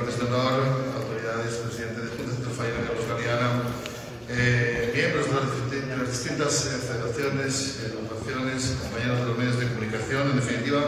invitados de honor, autoridades, presidente de Junta Central Fallera, Carlos Galeana, miembros de las distintas federaciones, agrupaciones, compañeros de los medios de comunicación, en definitiva,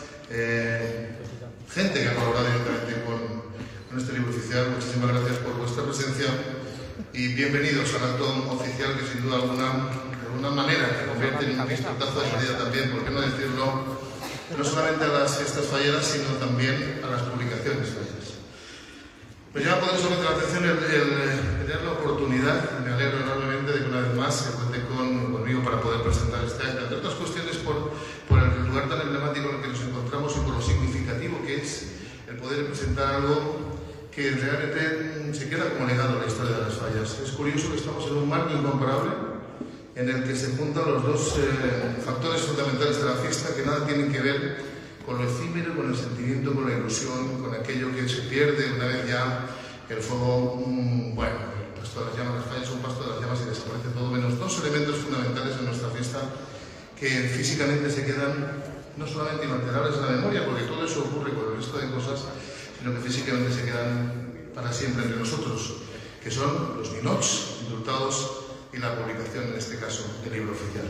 gente que ha colaborado directamente con este libro oficial. Muchísimas gracias por vuestra presencia y bienvenidos al acto oficial que sin duda alguna, de alguna manera, se convierte en un pistoletazo de salida también, por qué no decirlo, no solamente a las fiestas falleras, sino también a las publicaciones falleras. Me llama poderosamente la atención el tener la oportunidad, me alegro enormemente de que una vez más se cuente conmigo para poder presentar este acta, entre otras cuestiones por el lugar tan emblemático en el que nos encontramos y por lo significativo que es el poder presentar algo que realmente se queda como legado en la historia de las fallas. Es curioso que estamos en un marco incomparable en el que se juntan los dos factores fundamentales de la fiesta que nada tienen que ver con lo efímero, con el sentimiento, con la ilusión, con aquello que se pierde una vez ya el fuego, bueno, el pasto de las llamas, las fallas son un pasto de las llamas y desaparece todo, menos dos elementos fundamentales en nuestra fiesta que físicamente se quedan no solamente inalterables en la memoria, porque todo eso ocurre con el resto de cosas, sino que físicamente se quedan para siempre entre nosotros, que son los ninots indultados y la publicación, en este caso, del libro oficial.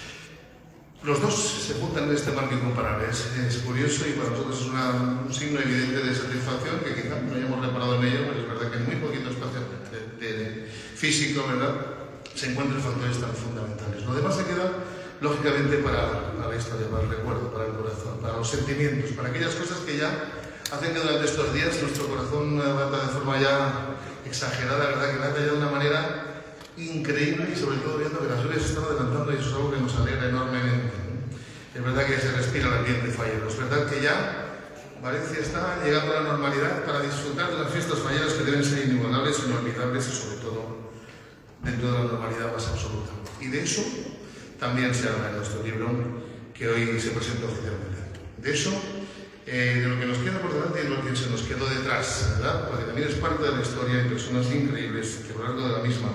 Los dos se juntan en este marco incomparable. Es curioso y para nosotros es un signo evidente de satisfacción que quizá no hayamos reparado en ello, pero es verdad que en muy poquito espacio físico, ¿verdad?, se encuentran factores tan fundamentales. Lo demás se queda, lógicamente, para la historia, para el recuerdo, para el corazón, para los sentimientos, para aquellas cosas que ya hacen que durante estos días nuestro corazón bata de forma ya exagerada, ¿verdad?, que lata ya de una manera increíble, y sobre todo viendo que las lluvias se están adelantando, y eso es algo que nos alegra enormemente. Es verdad que se respira el ambiente fallero, es verdad que ya Valencia está llegando a la normalidad para disfrutar de las fiestas falleras que deben ser inigualables, inolvidables y sobre todo dentro de la normalidad más absoluta. Y de eso también se habla en nuestro libro que hoy se presenta oficialmente. De eso, de lo que nos queda por delante y de lo que se nos quedó detrás, ¿verdad? Porque también es parte de la historia de personas increíbles que a lo largo de la misma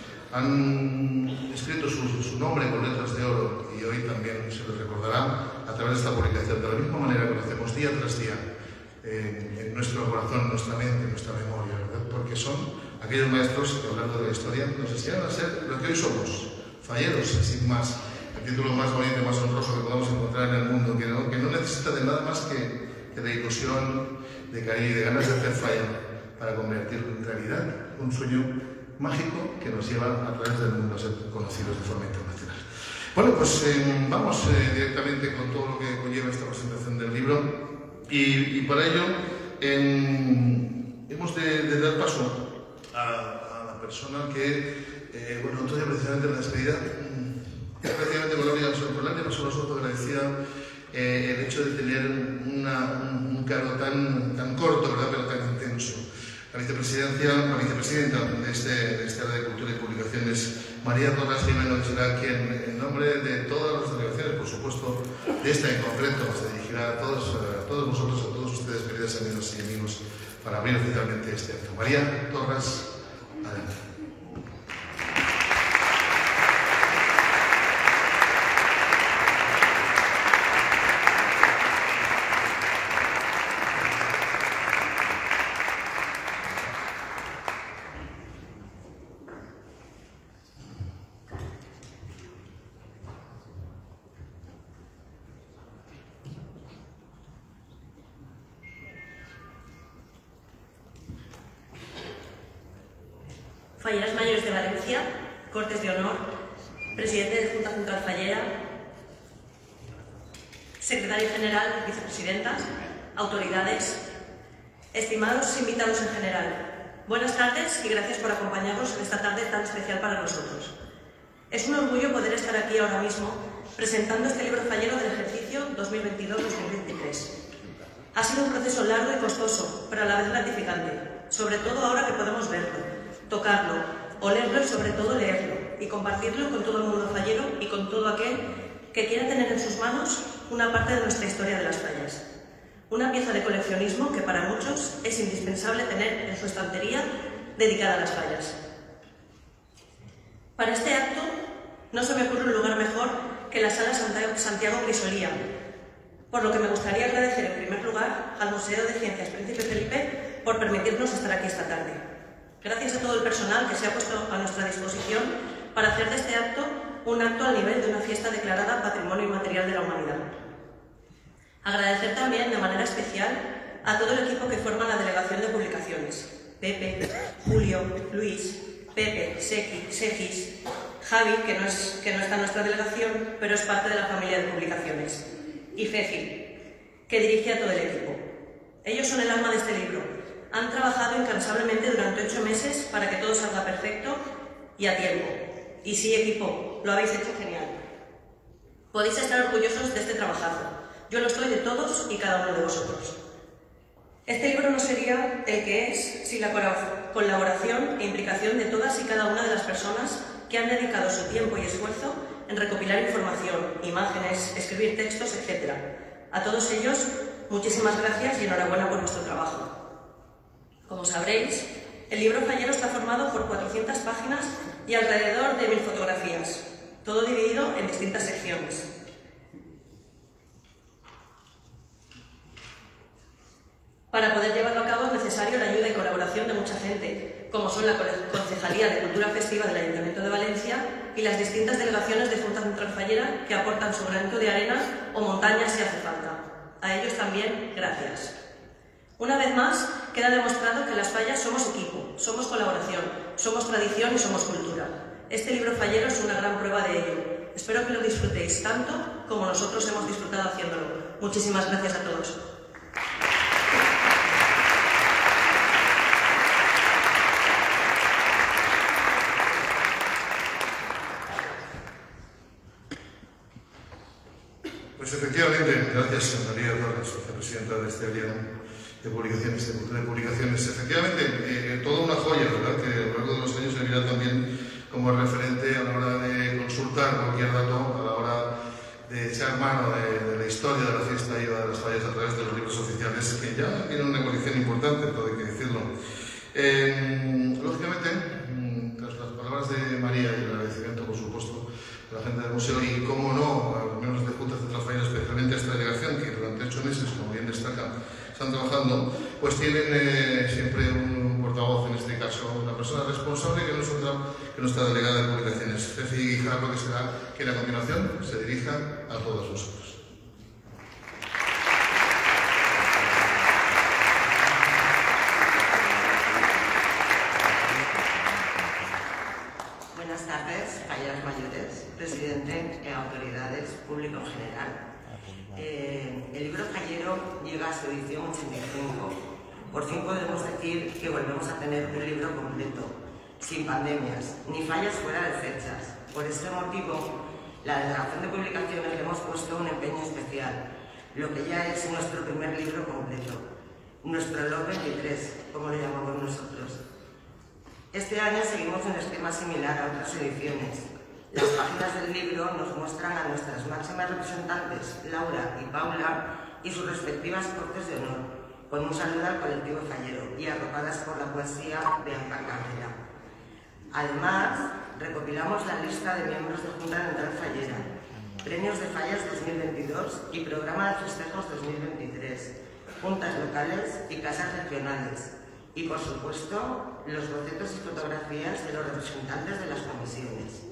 han escrito su nombre con letras de oro, y hoy también se les recordará a través de esta publicación, de la misma manera que lo hacemos día tras día en nuestro corazón, en nuestra mente, en nuestra memoria, ¿verdad? Porque son aquellos maestros que a lo largo de la historia nos enseñaron a ser lo que hoy somos, falleros, sin más. El título más bonito y más honroso que podamos encontrar en el mundo, que no necesita de nada más que de ilusión, de cariño y de ganas de hacer falla para convertirlo en realidad, un sueño mágico que nos lleva a través del mundo a ser conocidos de forma internacional. Bueno, pues vamos directamente con todo lo que conlleva esta presentación del libro, y para ello hemos de dar paso a la persona que, bueno, otro día precisamente en la despedida, precisamente con el año pasado nosotros agradecía el hecho de tener un cargo tan corto, ¿verdad?, pero tan intenso. La vicepresidenta de este área de Cultura y Publicaciones, María Torras Jimeno, que será quien, en nombre de todas las delegaciones, por supuesto, de esta en concreto, se dirigirá a todos vosotros, a todos ustedes, queridas amigas y amigos, para abrir oficialmente este acto. María Torras, adelante. Falleras Mayores de Valencia, Cortes de Honor, Presidente de Junta Central Fallera, Secretario General, Vicepresidentas, autoridades, estimados invitados en general, buenas tardes y gracias por acompañarnos en esta tarde tan especial para nosotros. Es un orgullo poder estar aquí ahora mismo presentando este libro fallero del ejercicio 2022-2023. Ha sido un proceso largo y costoso, pero a la vez gratificante, sobre todo ahora que podemos verlo, tocarlo, olerlo y sobre todo leerlo, y compartirlo con todo el mundo fallero y con todo aquel que quiera tener en sus manos una parte de nuestra historia de las fallas. Una pieza de coleccionismo que para muchos es indispensable tener en su estantería dedicada a las fallas. Para este acto no se me ocurre un lugar mejor que la Sala Santiago Grisolía, por lo que me gustaría agradecer en primer lugar al Museo de Ciencias Príncipe Felipe por permitirnos estar aquí esta tarde. Gracias a todo el personal que se ha puesto a nuestra disposición para hacer de este acto un acto al nivel de una fiesta declarada Patrimonio Inmaterial de la Humanidad. Agradecer también de manera especial a todo el equipo que forma la Delegación de Publicaciones: Pepe, Julio, Luis, Pepe, Segis, Javi, que no está en nuestra delegación, pero es parte de la familia de Publicaciones, y Ceci, que dirige a todo el equipo. Ellos son el alma de este libro. Han trabajado incansablemente durante 8 meses para que todo salga perfecto y a tiempo. Y sí, equipo, lo habéis hecho genial. Podéis estar orgullosos de este trabajazo. Yo lo estoy de todos y cada uno de vosotros. Este libro no sería el que es sin la colaboración e implicación de todas y cada una de las personas que han dedicado su tiempo y esfuerzo en recopilar información, imágenes, escribir textos, etc. A todos ellos, muchísimas gracias y enhorabuena por vuestro trabajo. Como sabréis, el libro Fallero está formado por 400 páginas y alrededor de 1000 fotografías, todo dividido en distintas secciones. Para poder llevarlo a cabo es necesario la ayuda y colaboración de mucha gente, como son la Concejalía de Cultura Festiva del Ayuntamiento de Valencia y las distintas delegaciones de Junta Central Fallera que aportan su granito de arena o montaña si hace falta. A ellos también, gracias. Una vez más, queda demostrado que las fallas somos equipo, somos colaboración, somos tradición y somos cultura. Este libro fallero es una gran prueba de ello. Espero que lo disfrutéis tanto como nosotros hemos disfrutado haciéndolo. Muchísimas gracias a todos. Pues efectivamente, gracias a María Torres, vicepresidenta de este área de publicaciones, de cultura de publicaciones. Efectivamente, toda una joya, ¿verdad?, que a lo largo de los años servirá también como referente a la hora de consultar cualquier dato, a la hora de echar mano de la historia de la fiesta y de las fallas a través de los libros oficiales, que ya tienen una colección importante, todo hay que decirlo. Lógicamente, tras las palabras de María y el agradecimiento, por supuesto, a la gente del museo y, cómo no, a los miembros de Junta Central Fallera, especialmente a esta delegación, que durante 8 meses, como bien destaca, están trabajando, pues tienen siempre un portavoz, en este caso una persona responsable que no es otra que nuestra delegada de publicaciones, Ceci Guijarro, que será quien a continuación se dirija a todos vosotros. Buenas tardes, falleros mayores, presidente y autoridades, público en general. El libro Fallero llega a su edición 85. Por fin podemos decir que volvemos a tener un libro completo, sin pandemias, ni fallas fuera de fechas. Por este motivo, la Delegación de Publicaciones le hemos puesto un empeño especial, lo que ya es nuestro primer libro completo, nuestro LOT 23, como lo llamamos nosotros. Este año seguimos un esquema similar a otras ediciones. Las páginas del libro nos muestran a nuestras máximas representantes, Laura y Paula, y sus respectivas cortes de honor, con un saludo al colectivo fallero y arropadas por la poesía de Ampar Carrera. Además, recopilamos la lista de miembros de Junta Central Fallera, premios de fallas 2022 y programa de festejos 2023, juntas locales y casas regionales, y por supuesto, los bocetos y fotografías de los representantes de las comisiones.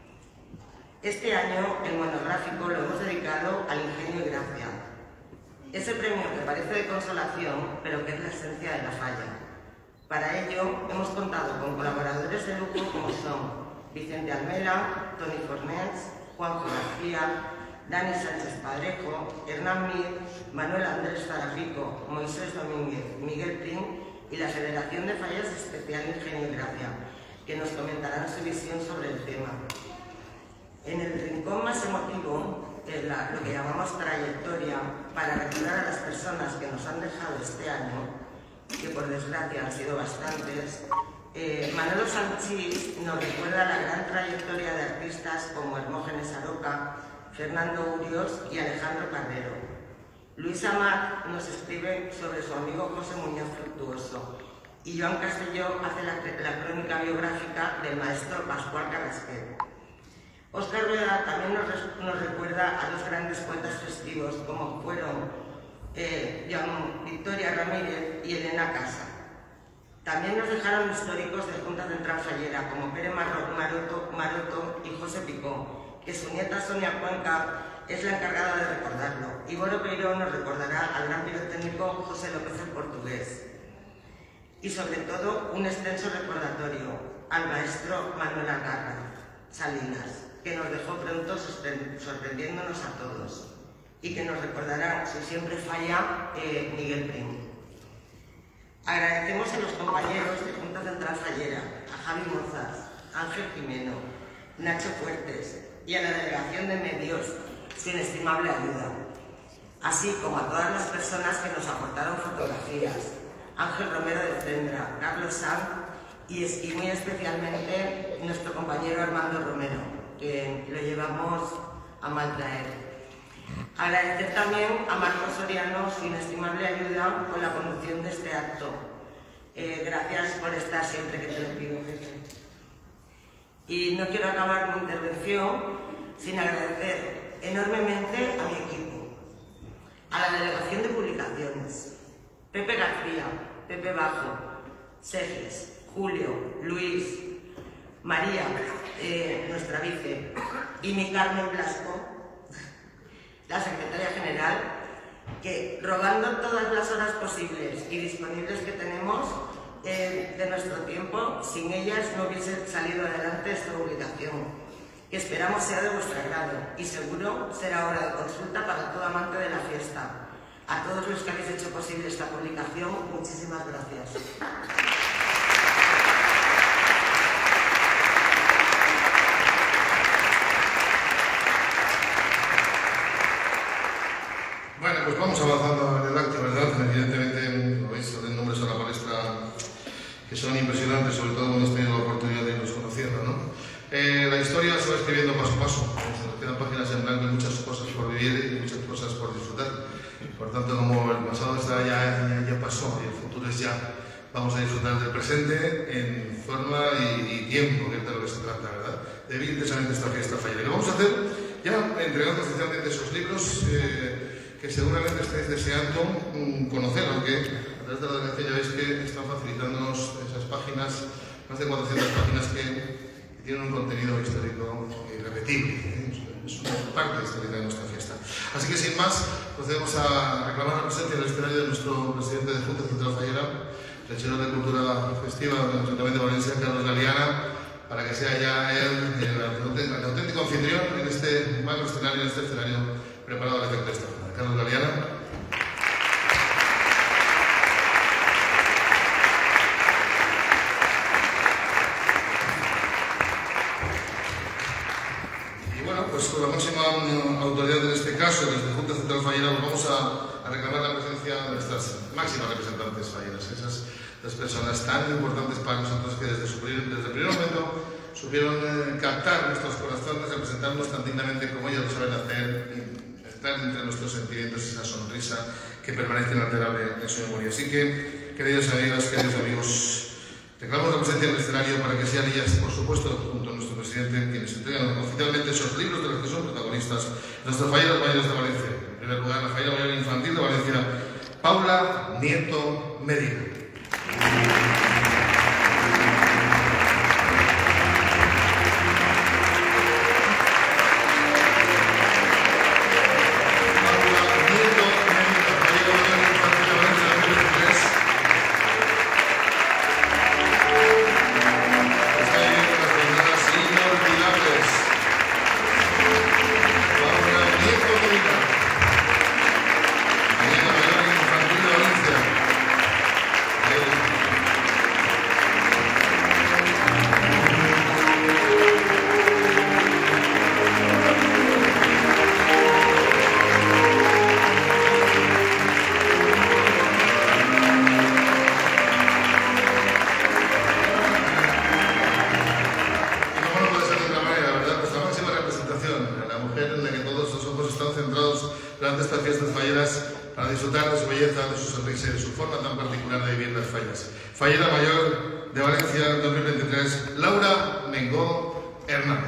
Este año, el monográfico lo hemos dedicado al ingenio y gracia. Ese premio que parece de consolación, pero que es la esencia de la falla. Para ello, hemos contado con colaboradores de lujo como son Vicente Almela, Toni Fornés, Juanjo García, Dani Sánchez Padrejo, Hernán Mir, Manuel Andrés Zarapico, Moisés Domínguez, Miguel Prim y la Federación de Fallas Especial Ingenio y Gracia, que nos comentarán su visión sobre el tema. En el rincón más emotivo, que es lo que llamamos trayectoria, para recordar a las personas que nos han dejado este año, que por desgracia han sido bastantes, Manolo Sanchís nos recuerda la gran trayectoria de artistas como Hermógenes Aroca, Fernando Urios y Alejandro Carrero. Luis Amat nos escribe sobre su amigo José Muñoz Fructuoso y Joan Castelló hace la crónica biográfica del maestro Pascual Carrasquet. Óscar Rueda también nos recuerda a dos grandes poetas festivos como fueron Victoria Ramírez y Elena Casa. También nos dejaron históricos de Junta Central Fallera, como Pere Maroto y José Picó, que su nieta Sonia Cuenca es la encargada de recordarlo. Y Boro Peiró nos recordará al gran pirotécnico José López el Portugués. Y sobre todo, un extenso recordatorio al maestro Manuel Algarra Salinas, que nos dejó pronto sorprendiéndonos a todos, y que nos recordará, si siempre falla, Miguel Prim. Agradecemos a los compañeros de Junta Central Fallera, a Javi Mozas, Ángel Jimeno, Nacho Fuertes y a la Delegación de Medios su inestimable ayuda, así como a todas las personas que nos aportaron fotografías, Ángel Romero de Cendra, Carlos Sanz y muy especialmente nuestro compañero Armando Romero, que lo llevamos a mal traer. Agradecer también a Marcos Soriano su inestimable ayuda con la conducción de este acto. Gracias por estar siempre que te lo pido, jefe. Y no quiero acabar mi intervención sin agradecer enormemente a mi equipo, a la Delegación de Publicaciones, Pepe García, Pepe Bajo, Sergis, Julio, Luis, María, nuestra vice, y mi Carmen Blasco, la secretaria general, que robando todas las horas posibles y disponibles que tenemos de nuestro tiempo, sin ellas no hubiese salido adelante esta publicación, que esperamos sea de vuestro agrado y seguro será hora de consulta para todo amante de la fiesta. A todos los que habéis hecho posible esta publicación, muchísimas gracias. Bueno, pues vamos avanzando en el acto, ¿verdad? Evidentemente, lo veis, salen nombres a la palestra que son impresionantes, sobre todo cuando hemos tenido la oportunidad de irnos conociendo, ¿no? La historia se va escribiendo paso a paso, nos quedan páginas en blanco y muchas cosas por vivir y muchas cosas por disfrutar. Por tanto, como el pasado ya pasó y el futuro es ya, vamos a disfrutar del presente en forma y tiempo, que es de lo que se trata, ¿verdad? De vivir intensamente esta fiesta fallera. Y lo vamos a hacer ya entregando oficialmente esos libros que seguramente estáis deseando conocer, aunque a través de la delegación ya veis que están facilitándonos esas páginas, más de 400 páginas que tienen un contenido histórico irrepetible, es una parte histórica de nuestra fiesta. Así que sin más, procedemos a reclamar la presencia en el escenario de nuestro presidente de Junta Central Fallera, el señor de Cultura Festiva del Ayuntamiento de Valencia, Carlos Galeana, para que sea ya él el auténtico anfitrión en este magno escenario, en este escenario preparado al efecto de esta jornada. Carlos Galeana. Y bueno, pues con la máxima autoridad en este caso, desde Junta Central Fallera, pues vamos a reclamar la presencia de nuestras máximas representantes falleras, esas dos personas tan importantes para nosotros que desde el primer momento supieron captar nuestros corazones, representarnos tan dignamente como ellos lo saben hacer, estar entre nuestros sentimientos esa sonrisa que permanece inalterable en su memoria. Así que, queridas amigas, queridos amigos, reclamamos la presencia en el escenario para que sean ellas, por supuesto, junto a nuestro presidente, quienes entregan oficialmente esos libros de los que son protagonistas, nuestras falleras mayores de Valencia. En primer lugar, la fallera mayor infantil de Valencia, Paula Nieto Medina. Fallera mayor de Valencia 2023, Laura Mengó Hernández.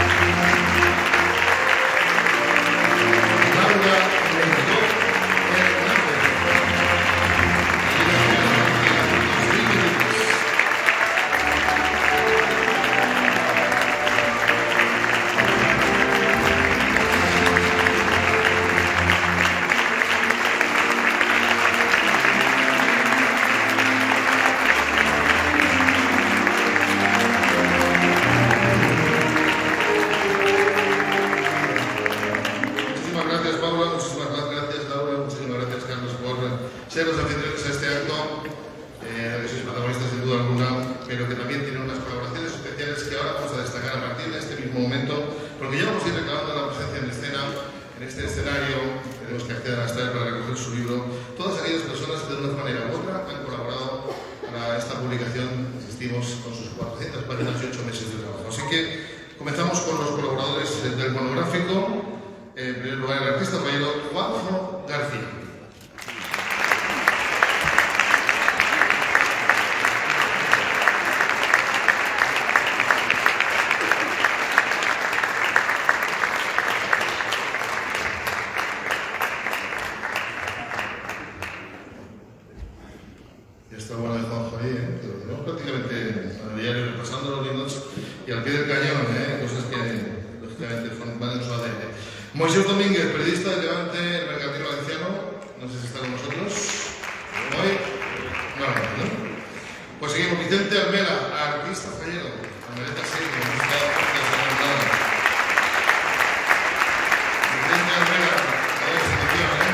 Laura Mengó Hernández. ser los anfitriones a este acto, que sois protagonistas sin duda alguna, pero que también tienen unas colaboraciones especiales que ahora vamos a destacar a partir de este mismo momento, porque ya vamos a ir reclamando la presencia en escena, en este escenario. Tenemos que acceder a estar para recoger su libro. Todas aquellas personas que de una manera u otra han colaborado para esta publicación, insistimos, con sus 400 páginas y 8 meses de trabajo. Así que comenzamos con los colaboradores del monográfico. En primer lugar, el artista fallero Juanjo García. Está bueno de Juanjo ahí, que lo tenemos prácticamente a diario repasando los libros y al pie del cañón, cosas que lógicamente van en su ADN. Moisés Domínguez, periodista de Levante, el Mercantil Valenciano, no sé si está con nosotros hoy. No. Pues seguimos. Vicente Almela, artista fallero. Almeleta sí, que hemos estado Vicente Almela, a ver si funciona,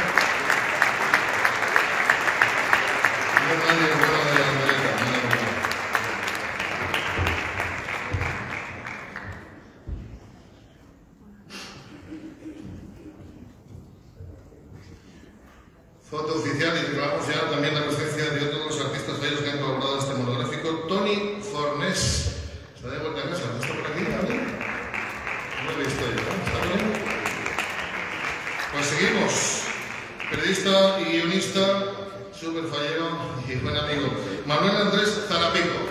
Foto oficial, y reclamamos ya también la presencia de otros artistas falleros que han colaborado en este monográfico. Tony Fornés. ¿Está de vuelta a casa? ¿Está por aquí? ¿Vale? No lo he visto yo, ¿no? ¿Está bien? Pues seguimos. Periodista y guionista, súper fallero y buen amigo, Manuel Andrés Zarapico.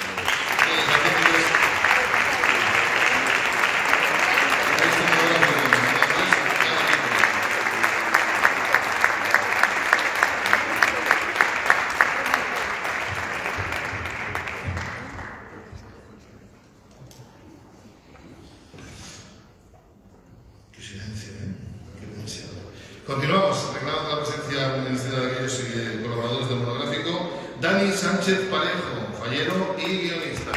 Continuamos, reclamando la presencia en escena de aquellos colaboradores del monográfico. Dani Sánchez Parejo, fallero y guionista.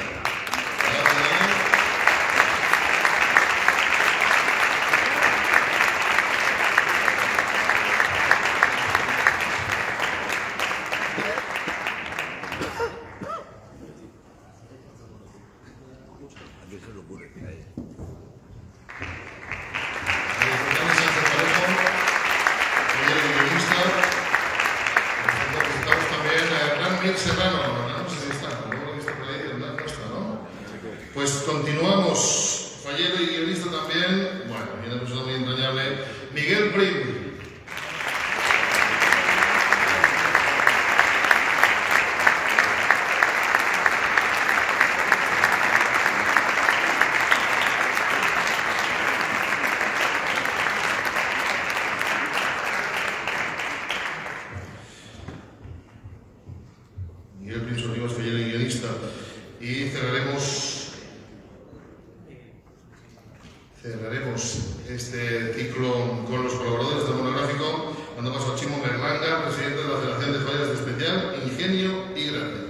Pues continuamos, fallero y guionista también, bueno, y una persona muy entrañable, Miguel Prim. Miguel Prim, Solivas, fallero y guionista. Y cerraremos este ciclo con los colaboradores del monográfico, dando paso a Chimo Berlanga, presidente de la Federación de Fallas de Especial, Ingenio y Gracia.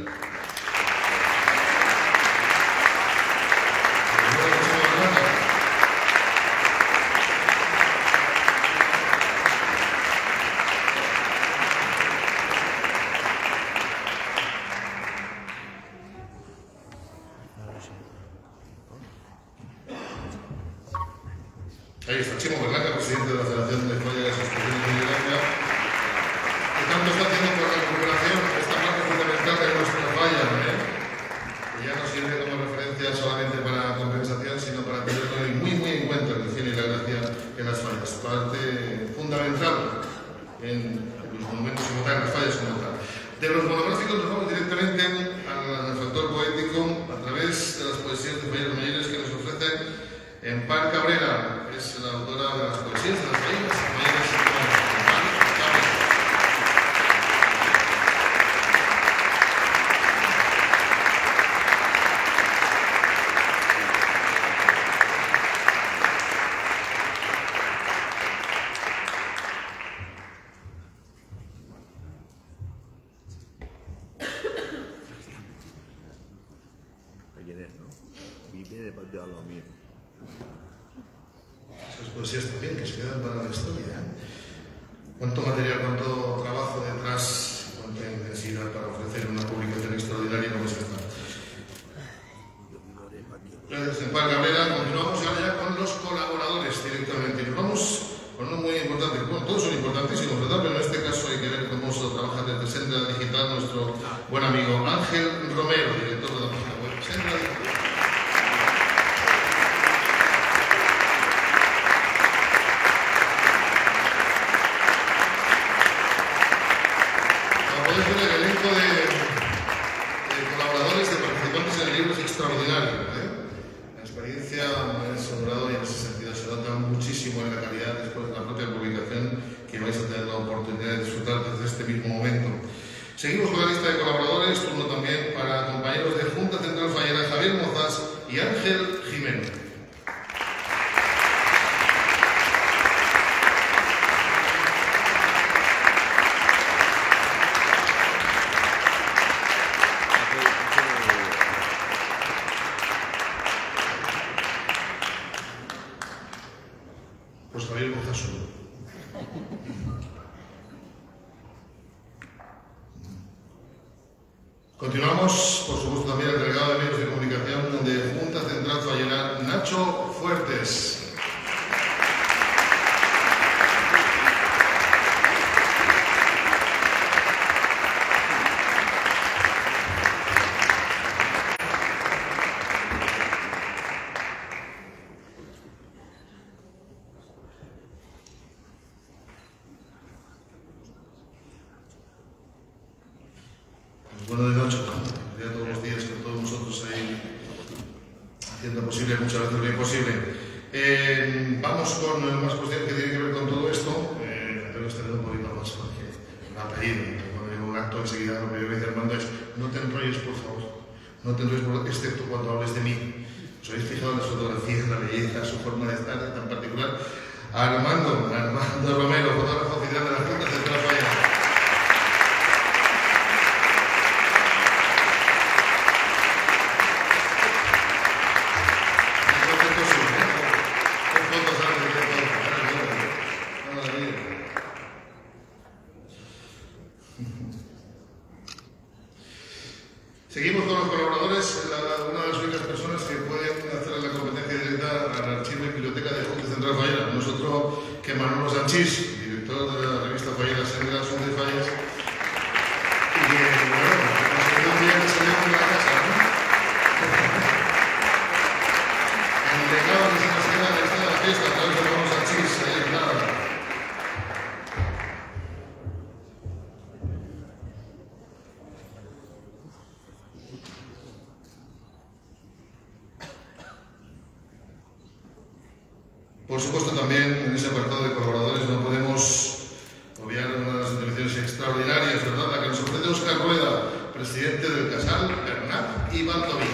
Ahí está Chimo Berlanga, presidente de la Federación de Fallas de Especial de Gracia, que tanto está haciendo por la recuperación de esta parte fundamental de nuestra falla, que ya no sirve como referencia solamente para compensación, sino para tenerlo muy en cuenta el ingenio y la gracia en las fallas, parte fundamental en los monumentos como tal, las fallas como tal. De los monográficos nos vamos directamente al factor poético a través de las poesías de falleros mayores que nos ofrecen Empar Cabrera, que es la autora de las poesías de las fallas mayores. Esas poesías también que se quedan para la historia. ¿Cuánto material, cuánto trabajo detrás de Sendra Digital, nuestro buen amigo Ángel Romero, director de la página web Sendra Digital. Como podéis ver, el elenco de colaboradores, de participantes en el libro es extraordinario. La experiencia es sobrado y en ese sentido se nota muchísimo en la calidad después de la propia publicación que vais a tener la oportunidad de disfrutar desde este mismo momento. Seguimos con la lista de colaboradores, turno también para compañeros de Junta Central Fallera, Javier Mozas y Ángel Jiménez. Pues Javier Mozas solo. Continuamos, por supuesto, también el delegado de medios de comunicación de Junta Central Fallera, Nacho Fuertes. Bueno, de Nacho, ya todos los días con todos nosotros ahí haciendo posible, muchas veces lo imposible. Vamos con más cuestiones que tienen que ver con todo esto. Tengo que extender un poquito más porque me ha pedido. Cuando digo un acto enseguida, lo primero que dice Armando es: no te enrolles, por favor. No te enrolles, excepto cuando hables de mí. ¿Os habéis fijado en las fotografías, la belleza, su forma de estar tan particular? Armando Romero, fotógrafo oficial de la Junta Central Fallera. Seguimos con los colaboradores, una de las únicas personas que pueden hacer la competencia directa al archivo y biblioteca de Junta Central Fallera. Nosotros, que Manolo Sanchís, director de la revista Fallera Sendra Son de Fallas, y que, bueno, nos quedó un día que salió de la casa, ¿no? El legado que se nos queda de esta fiesta a través de Manolo Sanchís, nada. Por supuesto, también en ese apartado de colaboradores no podemos obviar una de las intervenciones extraordinarias, ¿verdad?, la que nos ofrece Óscar Rueda, presidente del Casal Bernat y Baldoví.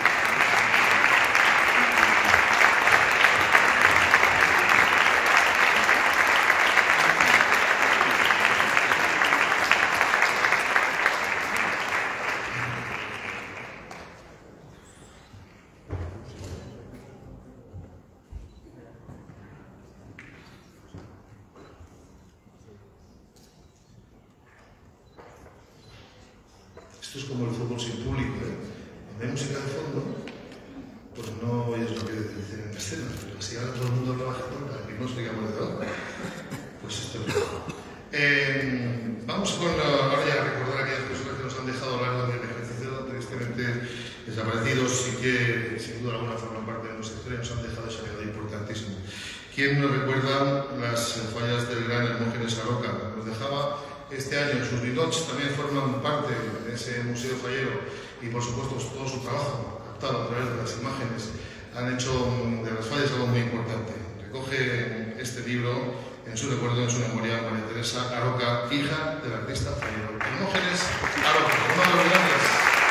Esto es como el fútbol sin público, ¿eh? Donde hay música de fondo, pues no oyes lo que dicen en escena, pero si ahora todo el mundo habla bajito para que no os digamos de verdad, pues esto es lo vamos con ahora ya a recordar a aquellas personas que nos han dejado a lo largo del ejercicio tristemente desaparecidos y que sin duda alguna forman parte de nuestra historia, nos han dejado ese legado importantísimo. ¿Quién nos recuerda las fallas del gran Hermógenes Aroca? Nos dejaba este año, sus bidots también forman parte de ese museo fallero y por supuesto todo su trabajo captado a través de las imágenes han hecho de las fallas algo muy importante. Recoge este libro en su recuerdo, en su memoria, María Teresa Aroca, hija del artista fallero Hermógenes Aroca, uno de los grandes.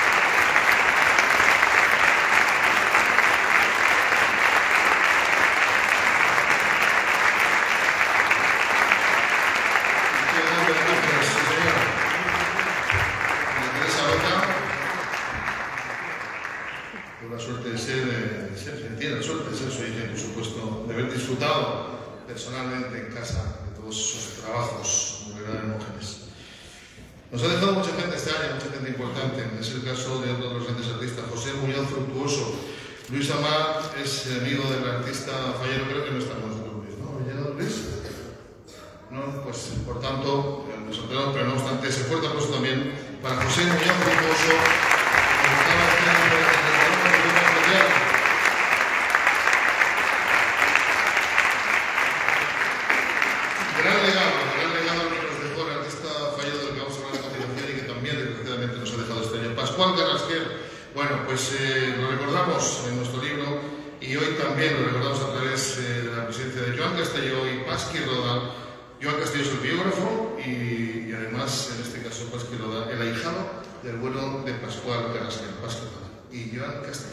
Personalmente en casa de todos sus trabajos como gran Hermógenes. Nos ha dejado mucha gente este año, mucha gente importante. Es el caso de otro de los grandes artistas, José Muñoz Fructuoso. Luis Amar es amigo del artista fallero, creo que no está con nosotros, Luis, ¿no? ¿Luis? No, pues por tanto, nos ha otro, pero no obstante, ese fuerte aplauso también para José Muñoz Riposo, que estaba haciendo el especial. Gran legado que nos dejó el artista fallado del que vamos a hablar a continuación y que también desgraciadamente nos ha dejado este año. Pascual Carrasquer, bueno, pues lo recordamos en nuestro libro y hoy también lo recordamos a través de la presencia de Joan Castelló y Pasqui Roda. Joan Castelló es el biógrafo y además, en este caso, Pasqui Roda, el ahijado del bueno de Pascual Carrasquer, Pasqui Roda y Joan Castelló.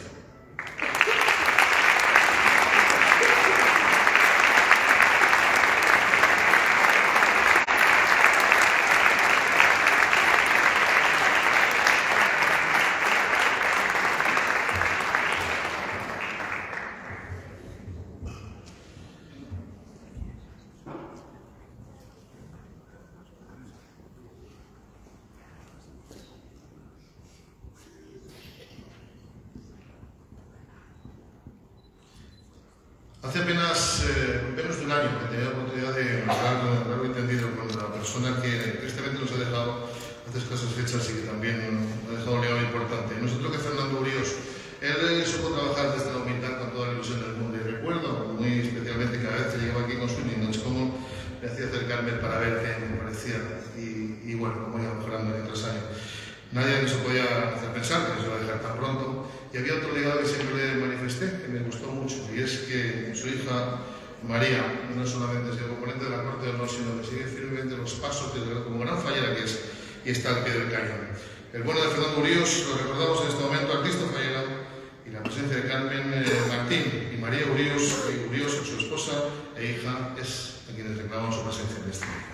Hace apenas menos de un año que tenía la oportunidad de hablar largo y tendido con la persona que tristemente nos ha dejado hace escasas fechas y que también ha dejado un legado importante. Nosotros que Fernando Urios, él supo trabajar desde la humildad con toda la ilusión del mundo y recuerdo muy especialmente cada vez que llegaba aquí con su niños cómo me hacía acercarme para ver qué me parecía y bueno, cómo iba mejorando año tras año. Nadie se podía hacer pensar que se iba a dejar tan pronto. Y había otro legado que siempre le manifesté, que me gustó mucho, y es que su hija María no solamente ha sido componente de la Corte de Honor, sino que sigue firmemente los pasos como gran fallera que es y está al pie del cañón. El bueno de Fernando Urios lo recordamos en este momento, artista fallera, y la presencia de Carmen Martín y María Urios, su esposa e hija, es a quienes reclamamos su presencia en este momento.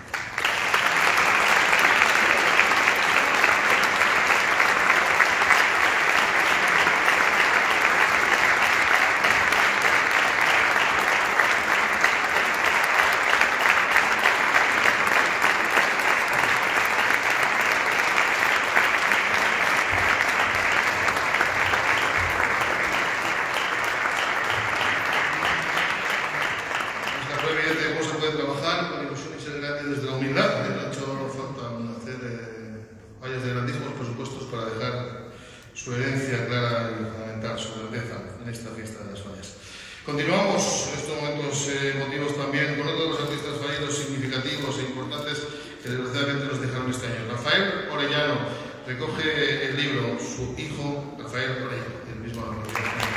Continuamos en estos momentos emotivos también con otro de los artistas fallidos significativos e importantes que desgraciadamente nos dejaron este año. Rafael Orellano recoge el libro, su hijo Rafael Orellano, el mismo nombre.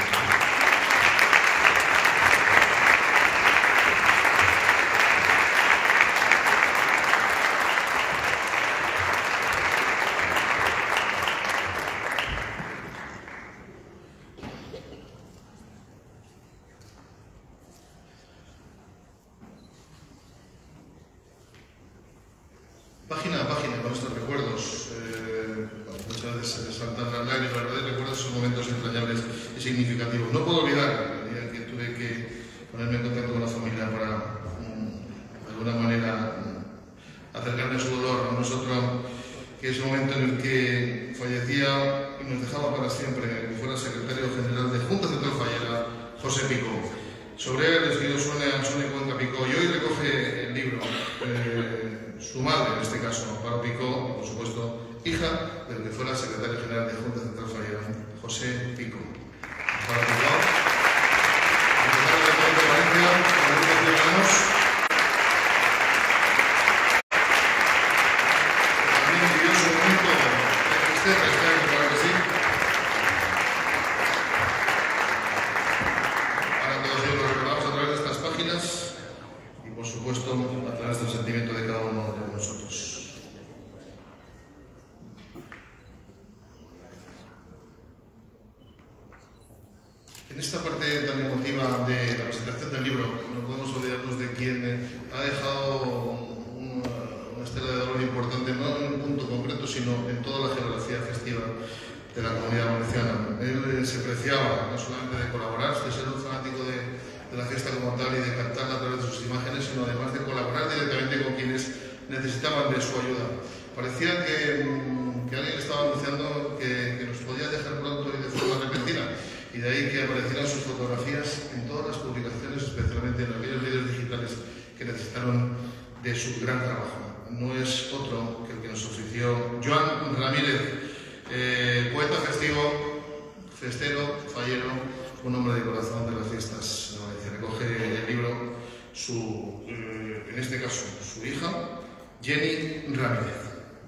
Página a página con estos recuerdos, muchas veces se saltan las lágrimas, la verdad, recuerdo esos momentos entrañables y significativos. No puedo olvidar el día que tuve que ponerme en contacto con la familia para, de alguna manera, acercarme a su dolor, a nosotros, que ese momento en el que fallecía y nos dejaba para siempre, que fuera secretario general de Junta Central Fallera, José Picó. Sobre él escribió Sonia Cuenca Picó y hoy recoge el libro. Su madre, en este caso, Amparo Picó, por supuesto, hija del que fuera secretario general de Junta Central Fallera, José Picó. Amparo Picó, secretario de Junta de Valencia, Ciudadanos. También vivió su momento de tristeza este año, claro que sí. Ahora todos ellos lo recordamos a través de estas páginas y, por supuesto, a través del sentimiento de cada uno de nosotros. En esta parte tan emotiva de la presentación del libro, no podemos olvidarnos de quien ha dejado una estela de dolor importante, no en un punto concreto, sino en toda la geografía festiva de la Comunidad Valenciana. Él se preciaba no solamente de colaborar, de ser un fanático de la fiesta como tal y de cantarla a través de sus imágenes, sino además de colaborar directamente con quienes necesitaban de su ayuda. Parecía que alguien estaba anunciando que nos podía dejar pronto y de forma repentina, y de ahí que aparecieran sus fotografías en todas las publicaciones, especialmente en aquellos medios digitales que necesitaron de su gran trabajo. no es otro que el que nos ofreció Joan Ramírez, poeta festivo, festero, fallero, un hombre de corazón de las fiestas de Valencia. Recoge el libro, en este caso, su hija, Jenny Ramírez.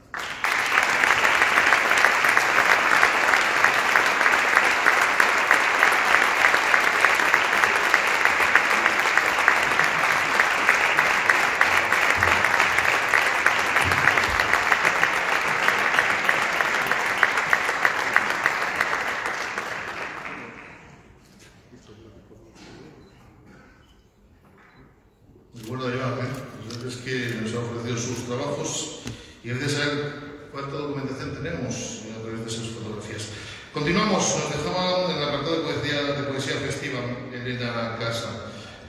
Es que nos ha ofrecido sus trabajos y gracias a él cuánta documentación tenemos a través de sus fotografías. Continuamos, nos dejaba en el apartado de poesía festiva Elena Casa,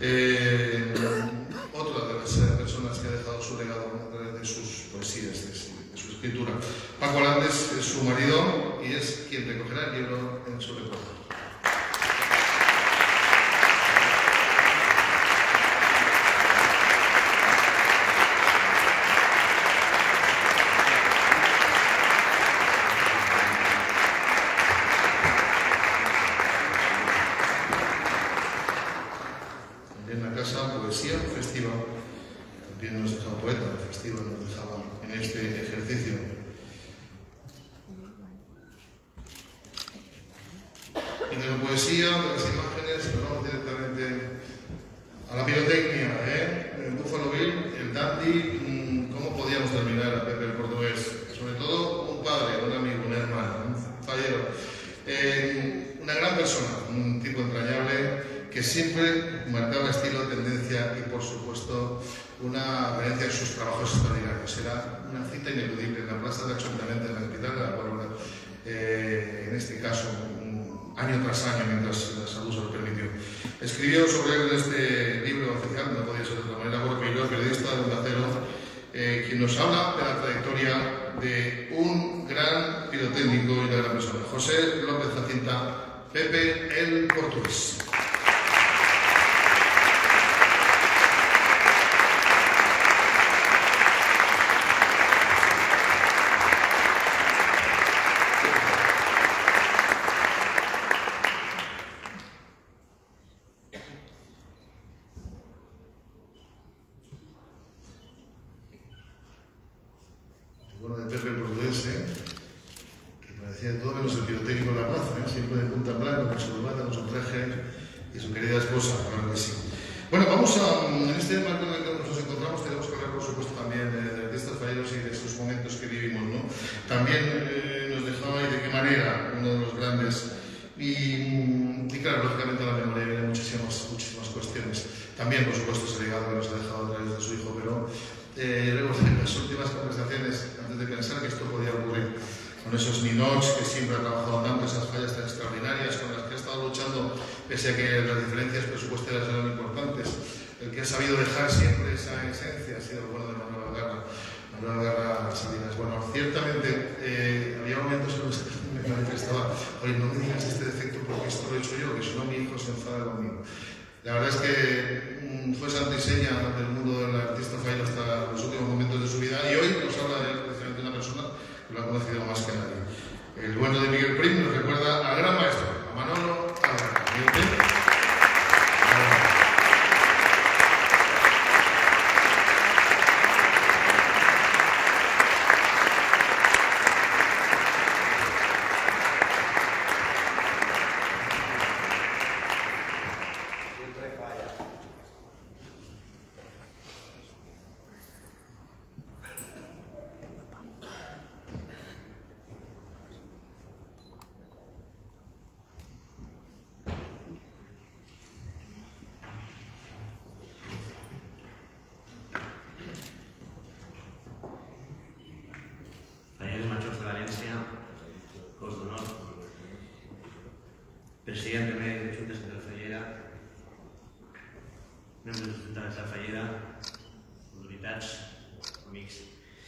otra de las personas que ha dejado su legado a través de sus poesías, de su escritura. Paco Alandes es su marido y es quien recogerá el libro en su recuerdo. Poesía festiva, también nos dejaba poeta festiva, nos dejaba en este ejercicio. Y de la poesía, de las imágenes, nos vamos directamente a la pirotecnia, el Buffalo Bill, el dandy. ¿Cómo podíamos terminar a Pepe el portugués? Sobre todo un padre, un amigo, un hermano, un fallero, una gran persona, un tipo entrañable, que siempre marcaba estilo, tendencia y, por supuesto, una referencia en sus trabajos extraordinarios. Era una cita ineludible en la plaza de Ayuntamiento, en la capital de la Pólvora, en este caso, año tras año, mientras la salud se lo permitió. Escribió sobre él este libro oficial, no podía ser de otra manera, porque yo, periodista de Onda Cero, quien nos habla de la trayectoria de un gran pirotécnico y una gran persona, José López Jacinta, Pepe el portugués. Bueno, de Pepe el portugués, que parecía todo menos el pirotécnico de la raza, siempre de punta en blanco, con su corbata, con su traje y su querida esposa, claro que sí. Bueno, vamos en este marco en el que nos encontramos, tenemos que hablar, por supuesto, también de estos falleros y de esos momentos que vivimos, ¿no? También nos dejaba y de qué manera, uno de los grandes. Y claro, lógicamente la memoria viene muchísimas cuestiones. También, por supuesto, ese legado que nos ha dejado a través de su hijo, pero recuerdo en las últimas conversaciones, antes de pensar que esto podía ocurrir, con esos ninots que siempre ha trabajado tanto, esas fallas tan extraordinarias con las que ha estado luchando, pese a que las diferencias presupuestarias eran importantes, el que ha sabido dejar siempre esa esencia ha sido el bueno de Manuel Garra Salinas. Bueno, ciertamente había momentos en los que me manifestaba, oye, no me digas este defecto porque esto lo he hecho yo, que si no mi hijo se enfada conmigo. La verdad es que fue santa y seña del mundo del artista fallero hasta los últimos momentos de su vida, y hoy nos habla de él precisamente una persona que lo ha conocido más que nadie. El bueno de Miguel Prim nos recuerda al gran maestro, a Manolo Álvarez. Miguel Prim. Presidente de Juntes de la Fallera, membres de Junta de la Fallera, autoritats, amics.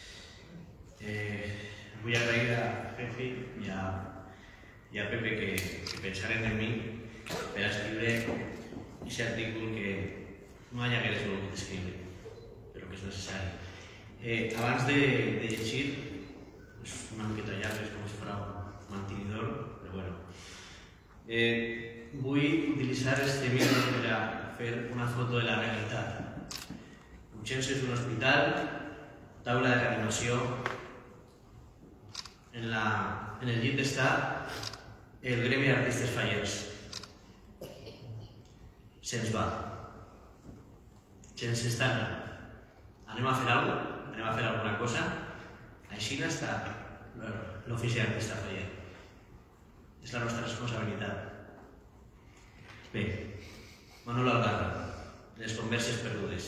Vull agrair a Jefi i a Pepe que pensaren en mi per escriure aquest artícul que no hi hagués volgut escriure, però que és necessari. Abans de llegir, és una miqueta llarg, és com si fos un mantenidor, però bueno. Vull utilitzar este vídeo per a fer una foto de la realitat. Urgències d'un hospital, taula de reanimació. En el llit està el gremi d'artistes fallers. Se'ns va. Se'ns està anant. Anem a fer alguna cosa? Anem a fer alguna cosa? Així està l'ofici d'artista faller. És la nostra responsabilitat. Bé, Manolo Algarra, les converses perdudes.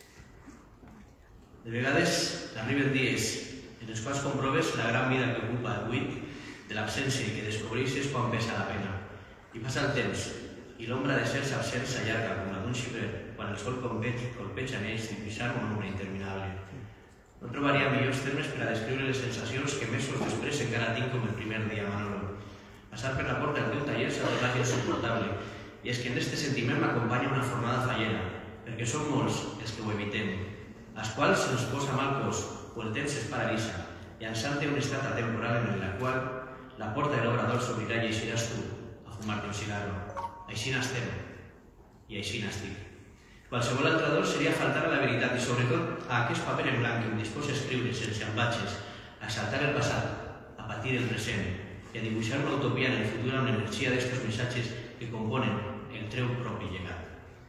De vegades arriben dies en els quals comproves la gran vida que ocupa el buit de l'absència i que descobreixes quan pesa la pena. I passa el temps, i l'ombra de certs absents s'allarga com la d'un xiprer quan el sol colpeja en ells dibuixant una ombra interminable. No trobaria millors termes per a descriure les sensacions que mesos després encara tinc com el primer dia, Manolo. Passar per la porta del teu taller s'ha tornat insuportable, i és que en este sentiment m'acompanya una formada fallera, perquè són molts els que ho evitem, als quals se'ls posa mal cos o el temps es paralitza, llançant-te un estat atemporal en la qual la porta de l'obrador s'obrirà i eixiràs tu a fumar-te un cigarro. Així n'estem, i així n'estic. Qualsevol altre dol seria faltar a la veritat i sobretot a aquest paper en blanc que em disposa a escriure sense ambatges, a exaltar el passat, a patir el present i a dibuixar una utopia en el futur amb l'energia d'estos missatges que componen el teu propi llegat.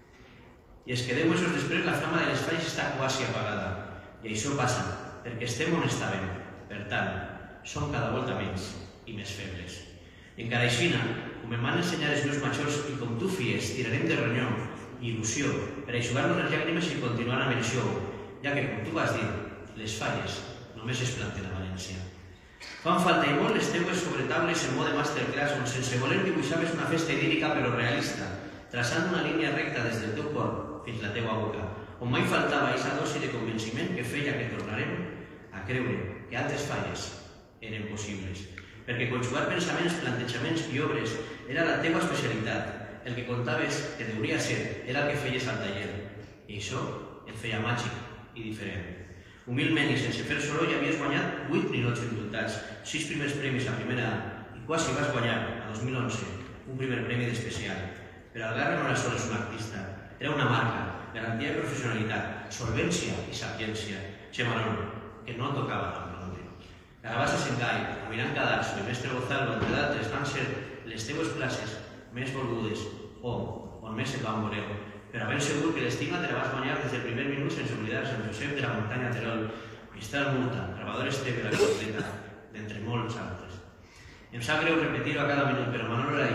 I és que 10 mesos després la flama de les falles està quasi apagada. I això passa perquè estem on estàvem. Per tant, som cada volta menys i més febles. I encara aixina, com em van ensenyar els meus majors i com tu fies, tirarem de ronyó i il·lusió per eixugar-nos les llàgrimes i continuar amb el show, ja que, com tu vas dir, les falles només es planten a València. Fan falta i molt les teues sobretables en mode masterclass on sense voler dibuixaves una festa idílica però realista, traçant una línia recta des del teu cor fins la teua boca, on mai faltava aquesta dosi de convenciment que feia que tornarem a creure que altres falles eren possibles. Perquè conjugar pensaments, plantejaments i obres era la teua especialitat. El que contaves que deuria ser era el que feies al taller. I això et feia màgic i diferent. Humilment i sense fer soroll havies guanyat 8 ninots indultats, 6 primers premis a primera i quasi vas guanyar, a 2011, un primer premi d'especial. Però Algarra no era sols un artista, era una marca, garantia de professionalitat, solvència i sapiència. Che Manolo, que no tocava d'amplante. Carabassa Sengai, Amirant Cadars i Mestre Gozalvo, entre d'altres, van ser les teues classes més volgudes o on més et van voler. Però ben segur que l'estima te la vas guanyar des del primer minut sense oblidar Sant Josep de la Muntanya Terol, Mistral Multa, Grabador Esteve, la Completa, d'entre molts altres. Em sap greu repetir-ho a cada minut, però Manolo era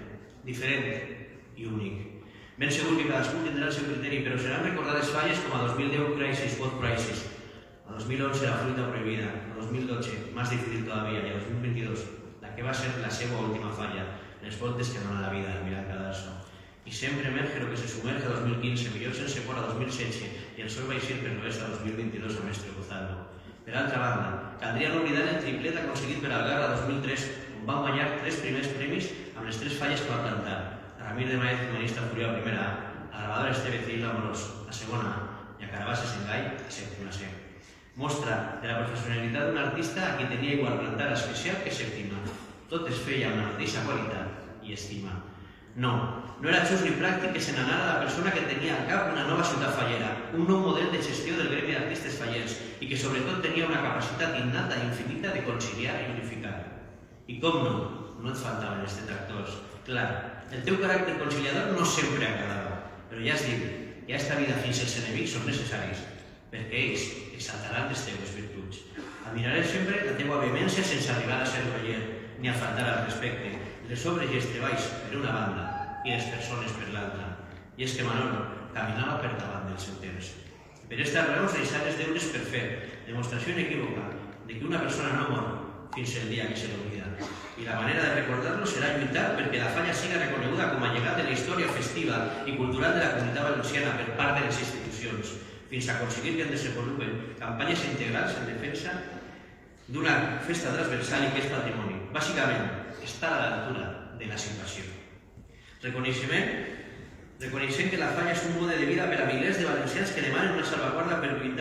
diferent i únic. Ben segur que cadascú tindrà el seu criteri, però seran recordades falles com a 2010 Crisis, What Crisis, a 2011 La Fruita Prohibida, a 2012, más difícil todavía, y a 2022, la que va a ser la seva última falla, les voltes que dona la vida al Amirant Cadars. I sempre emerge lo que se sumerge a 2015, millor sense por a 2016 i el sol va eixir per l'oest a 2022 a Mestre Gozalvo. Per altra banda, caldria no oblidar el triplet aconseguit per Algarra a 2003, on van guanyar 3 primers premis amb les 3 falles que va plantar. A Ramir de Maez, humanista Furió a primera A, a Grabador Esteve Cirilo Amorós a segona A i a Carabassa Sengai a sèptima C. Mostra de la professionalitat d'un artista a qui tenia igual plantar especial que sèptima. Tot es feia amb la mateixa qualitat i estima. No era just ni pràctic que se n'anara la persona que tenia al cap una nova ciutat fallera, un nou model de gestió del gremi d'artistes fallers i que sobretot tenia una capacitat innata i infinita de conciliar i unificar. I com no et faltaven els detractors. Clar, el teu caràcter conciliador no sempre agradava, però ja has dit que a esta vida fins els enemics són necessaris, perquè ells exaltaran les teues virtuts. Admiraré sempre la teua vehemència sense arribar a ser faller, ni a faltar al respecte, les obres i els treballs per una banda i les persones per l'altra. I és que Manolo caminava per davant del seu temps. Per estas raons deixar els deures per fer, demostració inequívoca de que una persona no mor fins el dia que se l'oblida. I la manera de recordar-lo serà lluitar perquè la falla siga reconeguda com a llegat de la història festiva i cultural de la comunitat valenciana per part de les institucions, fins a aconseguir que es desenvolupen campanyes integrals en defensa d'una festa transversal i que és patrimoni. Bàsicament, estar a l'altura de la situació. Reconeixem que la falla és un mode de vida per a milers de valencians que demanen una salvaguarda per lluitar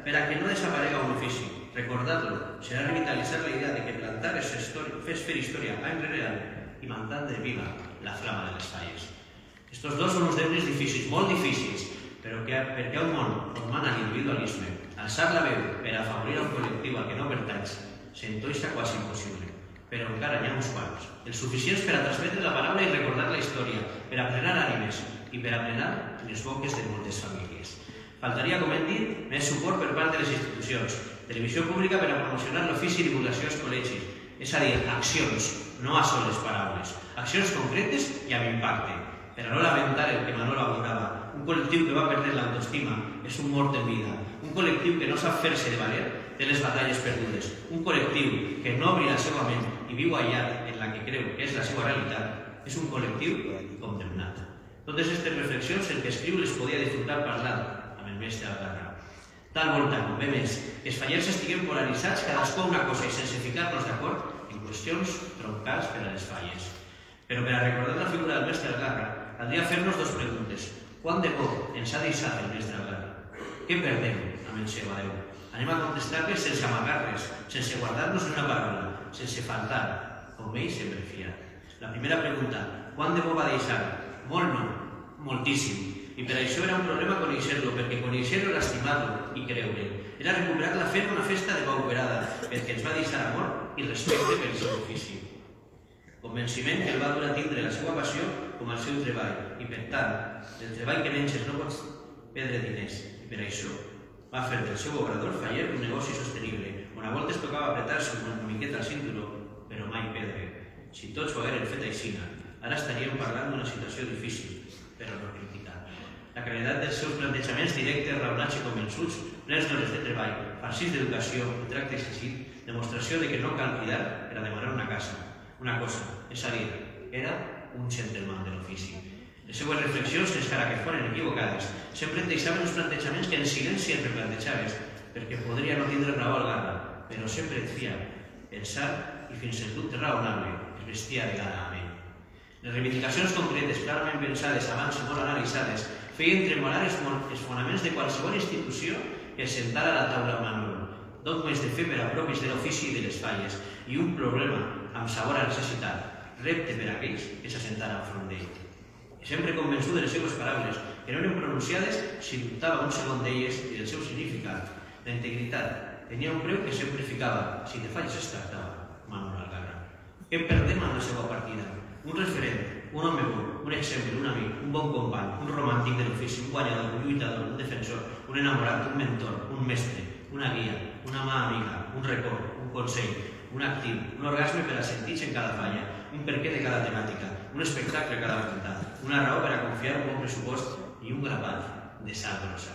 per a que no desaparega un ofici. Recordar-lo serà revitalitzar la idea de que plantar és fer història any rere any i mantindre viva la flama de les falles. Estos dos són uns deures difícils, molt difícils, però perquè a un món on mana l'individualisme, alçar la veu per afavorir un col·lectiu al que no pertany, s'entoixa quasi impossible. Però encara n'hi ha uns quants, els suficients per a transmetre la paraula i recordar la història, per a plenar ànimes i per a plenar les boques de moltes famílies. Faltaria, com hem dit, més suport per part de les institucions, televisió pública per a promocionar l'ofici i divulgació als col·legis, és a dir, accions, no a soles paraules, accions concretes i amb impacte, per a no lamentar el que Manolo abordava. Un col·lectiu que va perdre l'autoestima és un mort en vida, un col·lectiu que no sap fer-se de valer té les batalles perdudes, un col·lectiu que no obri la seva ment i viu aïllat en la que creu que és la seva realitat, és un col·lectiu condemnat. Totes aquestes reflexions el que escriu les podia disfrutar parlant amb el mestre Algarra. Tal voltant, bé més, que els fallers estiguem polaritzats cadascú una cosa i sense ficar-nos d'acord en qüestions troncals per a les falles. Però per a recordar la figura del mestre Algarra, caldria fer-nos dues preguntes. Quant de por ens ha deixat el mestre Algarra? Què perdem amb el seu adeu? Anem a contestar-les sense amagar-les, sense guardar-nos una paraula, sense faltar, com ell sempre fiat. La primera pregunta, quant de por va deixar? Molt no, moltíssim. I per això era un problema conèixer-lo, perquè conèixer-lo era estimar-lo i creure'l. Era recuperar la fe en una festa de pauperada, perquè ens va deixar amor i respecte pel seu ofici. Convenciment que el va dur a tindre la seva passió com el seu treball, i per tant, del treball que menges no pots perdre diners, i per això va fer del seu obrador faller un negoci sostenible, on a voltes tocava apretar-se una miqueta al cinturó, però mai perdre. Si tots ho hagueren fet aixina, ara estaríem parlant d'una situació difícil, però no criticar. La claredat dels seus plantejaments directes, raonats i convençuts, plens d'hores de treball, farcits d'educació i tracte exquisit, demostració de que no cal cridar per a demanar una casa. Una cosa, és a dir, era un gentleman de l'ofici. Les seues reflexions, encara que foren equivocades, sempre deixaven uns plantejaments que en silenci et replantejaves, perquè podria no tindre raó al Garra, però sempre et fia, pensar i fins en dubte raonable, es vestia de gana amb ell. Les reivindicacions concretes, clarament pensades abans i molt analitzades, feien tremolar els fonaments de qualsevol institució que es sentara a la taula amb Manolo, dogmes de fer per a propis de l'ofici i de les falles, i un problema amb sabor a necessitat, repte per a aquells que s'assentaren enfront d'ell. Sempre convençut de les seues paraules, que no eren pronunciades si dubtava un segon d'elles i del seu significat. La integritat tenia un preu que sempre ficava, si de falles es tractava, Manolo Algarra. Què perdem amb la seva partida? Un referent, un home bo, un exemple, un amic, un bon company, un romàntic de l'ofici, un guanyador, un lluitador, un defensor, un enamorat, un mentor, un mestre, una guia, una mà amiga, un record, un consell, un actiu, un orgasme per a sentir-se en cada falla, un perquè de cada temàtica, un espectacle a cada voluntat, una raó per a confiar un bon pressupost i un grapat de sal grossa.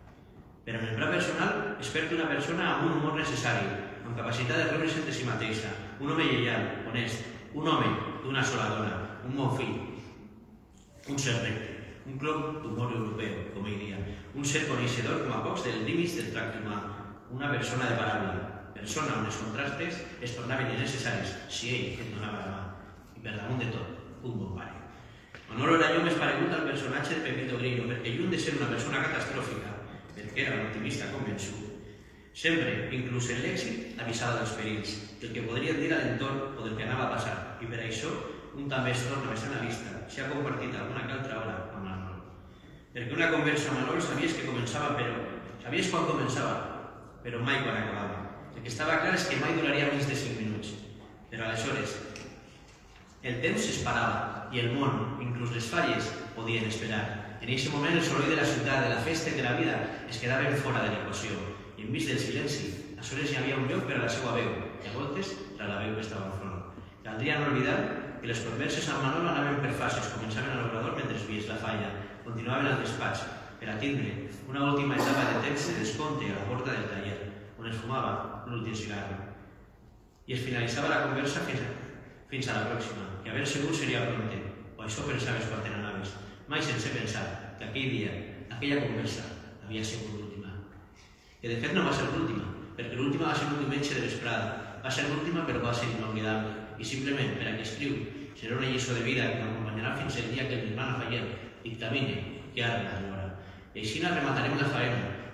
Per a membre personal, es perd una persona amb un humor necessari, amb capacitat de reure's entre si mateixa, un home lleial, honest, un home d'una sola dona, un bon fill, un ser recte, un club d'humor europeu, com ell dia, un ser coneixedor com a pocs dels límits del tracte humà, una persona de paraula, persona on els contrastes es tornaven innecessaris si ell et donava la mà, i per damunt de tot, un bon pare. Manolo era allò més paregut al personatge de Pepito Grillo, perquè lluny de ser una persona catastròfica, perquè era un optimista convençut, sempre, inclús en l'èxit, avisava dels perills, del que podrien dir a l'entorn o del que anava a passar, i per això un també es torna més analista si ha compartit alguna que altra hora amb Manolo. Perquè una conversa amb Manolo sabies que començava, sabies quan començava, però mai quan acabava. El que estava clar és que mai duraria més de 5 minuts. Però aleshores, el temps s'esperava i el món, inclús les falles, podien esperar. En aquest moment el soroll de la ciutat, de la festa i de la vida es quedaven fora de l'equació. I enmig del silenci, a soles hi havia un lloc per a la seva veu, i a voltes per a la veu que estava enfront. Caldria no oblidar que les converses amb Manolo anaven per fases, començaven a l'obrador mentre vies la falla, continuaven al despatx, per a tindre una última etapa de temps de descompte a la porta del taller, on es fumava l'últim cigarro. I es finalitzava la conversa fins a la pròxima, que a veure segur seria pronte, o això pensaves quan te n'anaves, mai sense pensar que aquell dia, aquella conversa, havia sigut l'última. Que de fet no va ser l'última, perquè l'última va ser un diumenge de vesprada, va ser l'última però va ser inolvidable, i simplement per a qui escriu serà una lliçó de vida que m'acompanyarà fins el dia que el hermano Faller dictamine que ara és l'hora. I així rematarem la faena,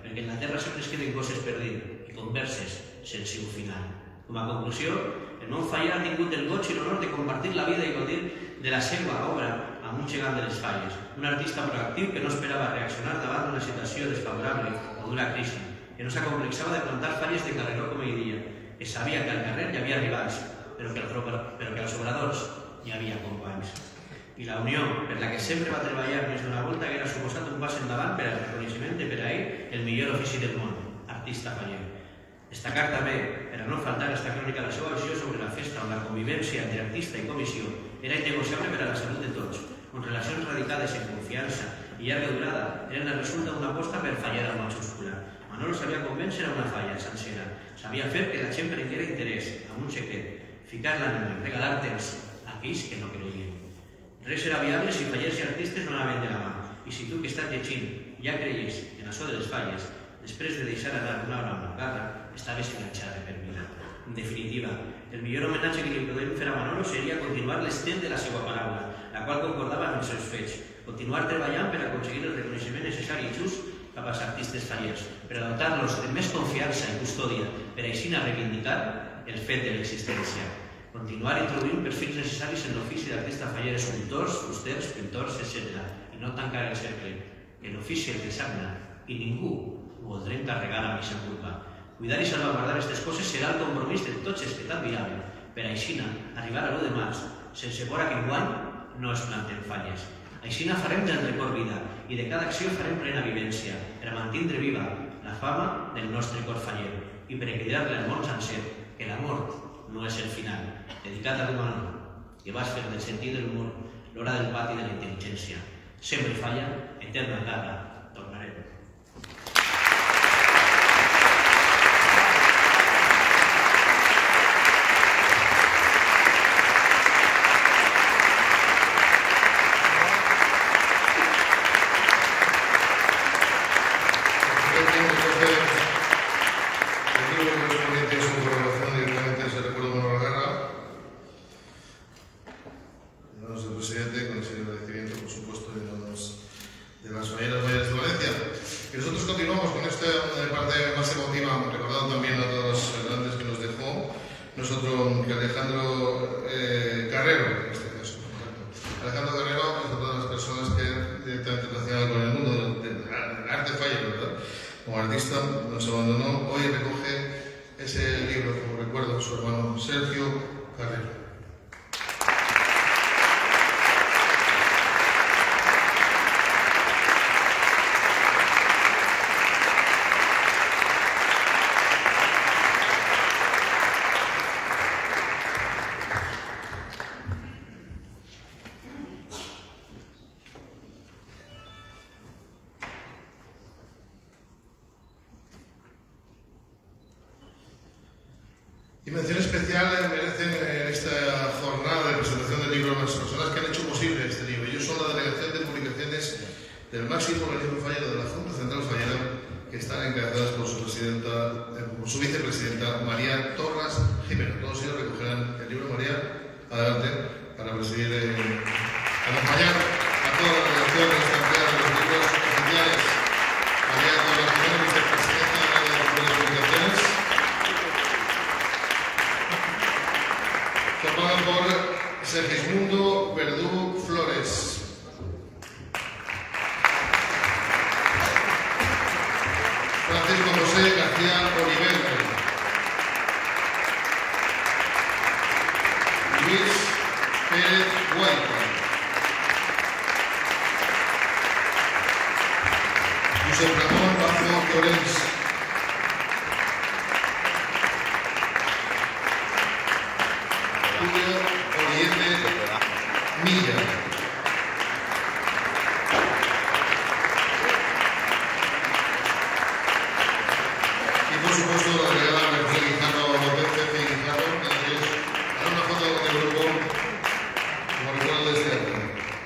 perquè en la terra sempre es queden coses per dir i converses sense un final. Com a conclusió, el món faller ha tingut el goig i l'honor de compartir la vida i gaudir de la seva obra amb un gegant de les falles, un artista proactiu que no esperava reaccionar davant d'una situació desfavorable o d'una crisi, que no s'acomplexava de plantar falles de carreró com ell dia, que sabia que al carrer hi havia rivals, però que als obradors hi havia companys. I la unió per la que sempre va treballar més d'una volta haguera suposat un pas endavant per al reconeixement de per a ell el millor ofici del món, artista faller. Destacar també, per a no faltar esta crònica, la seva visió sobre la festa on la convivència entre artista i comissió era innegociable per a la salut de tots, on relacions radicades en confiança i llarga durada eren el resultat d'una aposta per fallar amb majúscula. Manolo sabia convèncer a una falla sencera, sabia fer que la gent prenguera interès en un secret, ficar l'ànima i regalar-te'ls a aquells que no creien. Res era viable si fallers i artistes no anaven de la mà, i si tu que estàs llegint ja creies en això de les falles, després de deixar anar una hora amb la garra, estaves enganxat per vida. En definitiva, el millor homenatge que li podem fer a Manolo seria continuar l'estel de la seva paraula, la qual concordava amb els seus fets, continuar treballant per aconseguir el reconeixement necessari i just cap als artistes fallers, per a dotar-los de més confiança i custòdia, per així reivindicar el fet de l'existència. Continuar introduint perfils necessaris en l'ofici d'artista faller, escultors, fusters, pintors, etc. I no tancar el cercle, que l'ofici el que sagna i ningú ho voldrà encarregar a missa culpa. Cuidar i salvaguardar aquestes coses serà el compromís de tots els que t'admiraven, per així arribar a l'1 de març, sense veure que enguany no es planten falles. Així farem del record vida i de cada acció farem plena vivència, per a mantindre viva la fama del nostre cor faller i per a cridar-li al món sencer que la mort no és el final. Dedicat a tu, Manolo, que vas fer del sentit de l'humor l'hora del pati de la intel·ligència. Sempre falla, eterna encara, tornarem. Como artista nos abandonó, hoy recoge ese libro como recuerdo de su hermano Sergio Carrero. Y mención especial merecen en esta jornada de presentación del libro las personas que han hecho posible este libro. Ellos son la Delegación de Publicaciones del máximo organismo fallero de la Junta Central Fallera, que están encabezadas por su vicepresidenta María Torras Jimeno. Todos ellos recogerán el libro. María, adelante, para presidir, acompañar a toda la delegación de esta entrega de los libros oficiales. María Torras Jimeno, vicepresidenta de la Delegación de Publicaciones. Formada por Segismundo Verdú Flores. Francisco José García Oliver. Luis Pérez Guaita. José Ramón Bajo Llorens. Julio Oriente Milla. Y por supuesto la delegada José Guijarro López, Pepe Guijarro, que nos hará una foto con el grupo como recuerdo de este acto.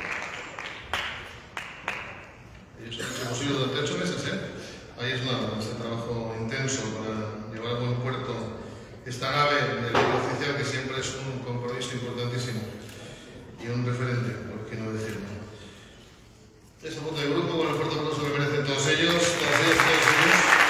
Ellos han hecho posible durante 8 meses, Ahí es un trabajo intenso para llevar a buen puerto esta nave del libro oficial, que siempre es un compromiso importantísimo y un referente, por qué no decirlo. Esa foto de grupo, con el fuerte aplauso que merecen todos ellos, todos ellos.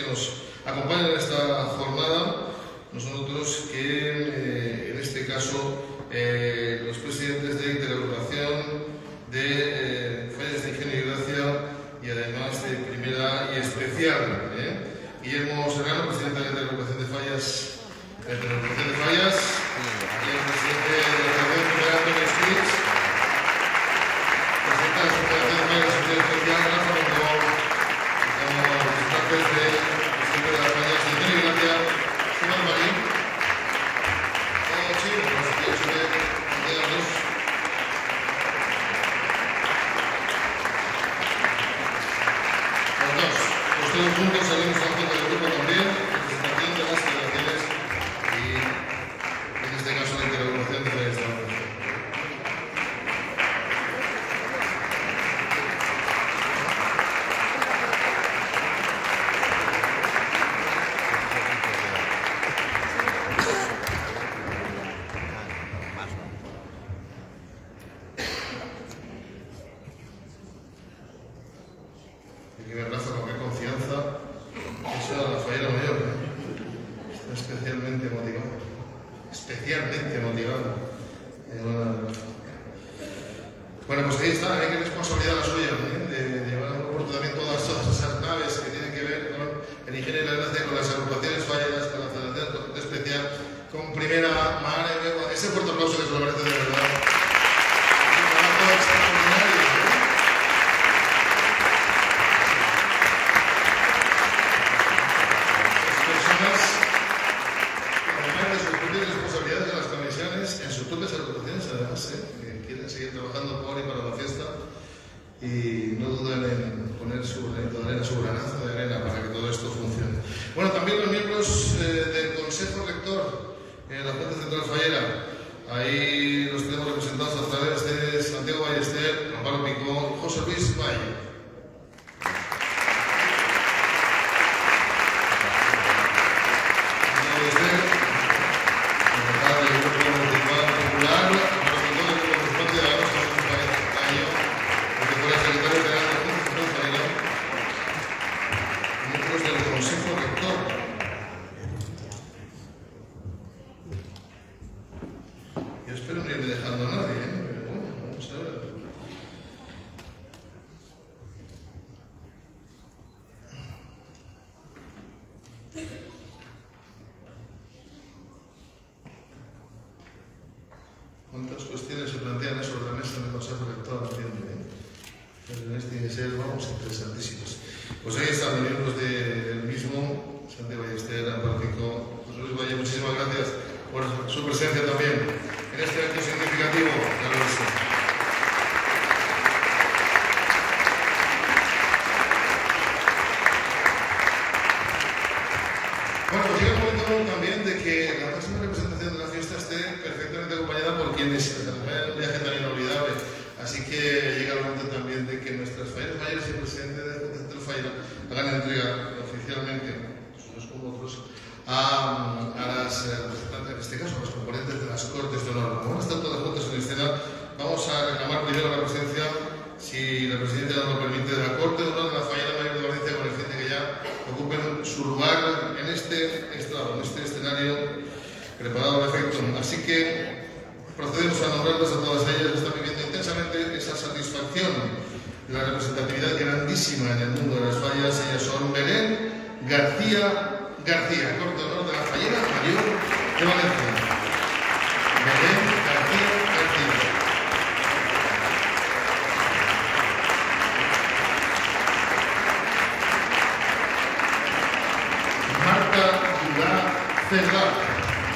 que nos acompañan en esta jornada. Nosotros que en este caso los presidentes de interagrupación de fallas de Ingenio y Gracia y además de primera y especial. Guillermo Serrano, presidente de la interagrupación de fallas, y el presidente de la Asociación de Antonio Streets, presidente de la Asociación de Fallas Especial, Rafa Mengó, como representantes del presidente de las fallas de Ingenio y Gracia, Simón Marín, sí, los todos juntos salimos a del grupo también, representación de las federaciones y en este caso la interagrupación de fallas de la Asociación. Especialmente motivado. Bueno, pues ahí está, qué responsabilidad la suya, de llevar a buen puerto también todas esas naves que tienen que ver con el Ingenio y la Gracia, con las agrupaciones falleras, con la Federación Especial, con Primera Mar. Ese fuerte aplauso que se lo merece de verdad. Un trabajo extraordinario. Responsabilidades de las comisiones en sus propias agrupaciones, además, que quieren seguir trabajando por y para la fiesta y no duden en poner su granito de arena, su granazo de arena para que todo esto funcione. Bueno, también los miembros del Consejo Rector en la Junta Central Fallera, ahí los tenemos representados a través de Santiago Ballester, Amparo Picó, José Luis Valle. ¿Cuántas cuestiones se plantean sobre la mesa del Consejo Rector? En este inicial vamos interesantísimos. Pues ahí están los miembros del mismo, Santiago Ballester, Amparo Picó, José Luis Valle, muchísimas gracias por su presencia también en este acto significativo. Bueno, pues llega el momento también de que la próxima representación de la fiesta esté perfectamente acompañada por quienes acompañan un viaje tan inolvidable. Así que llega el momento también de que nuestras falleras mayores y el presidente de la Junta Central Fallera hagan entrega oficialmente, unos como otros, a las representantes, en este caso a los componentes de las Cortes de Honor. Como van a estar todas juntas en escena, vamos a reclamar primero la presencia, si la Presidencia no lo permite, de la Corte de Honor de la Fallera Mayor de Valencia, con el fin de que ya ocupen su lugar en este estrado, en este escenario preparado al efecto. Así que procedemos a nombrarlas a todas ellas. Están viviendo intensamente esa satisfacción de la representatividad grandísima en el mundo de las fallas. Ellas son Belén García García, Corte de Honor de la Fallera Mayor de Valencia. Belén García García. Marta Durá Cerdá.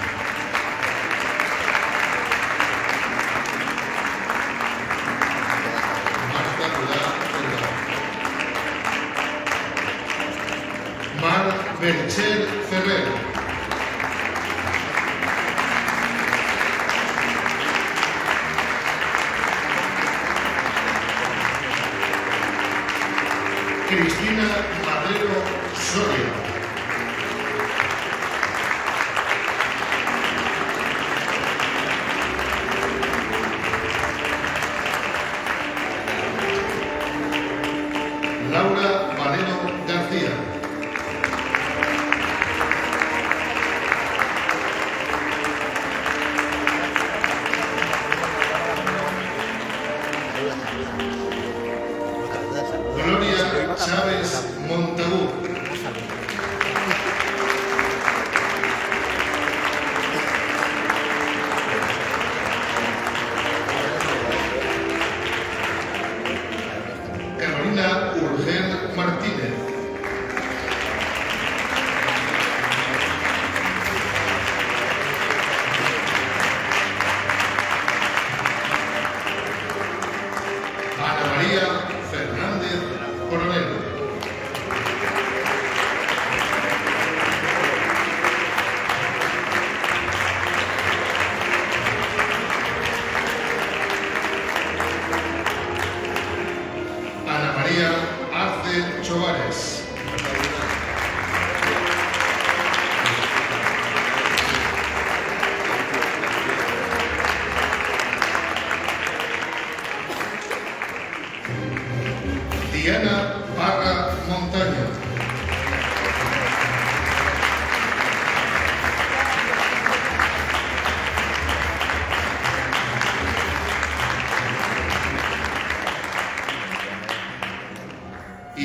Merchel Ferrer. Cristina Madero Soria. Laura Valero García.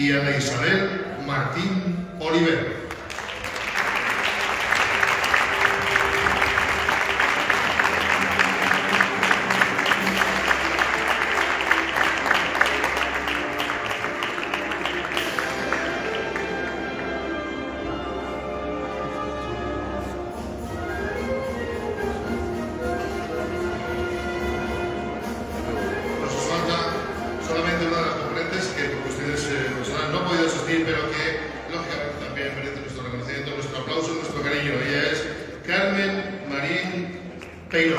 y Ana Isabel Martín Oliver. Pero que lógicamente también merece nuestro reconocimiento, nuestro aplauso, nuestro cariño. Ella es Carmen Marín Peiró.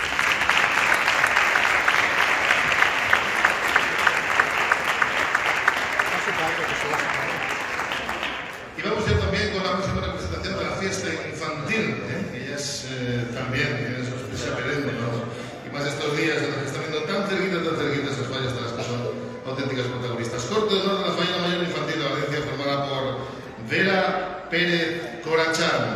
Y vamos ya también con la próxima representación de la fiesta infantil, que ella es también tiene su expresión perenne, ¿no? Y más estos días en los que están viendo tan cerquita esas fallas de las que son auténticas protagonistas. Corte de honor de la falla mayor infantil de Valencia, formada por Vera Pérez Corachán,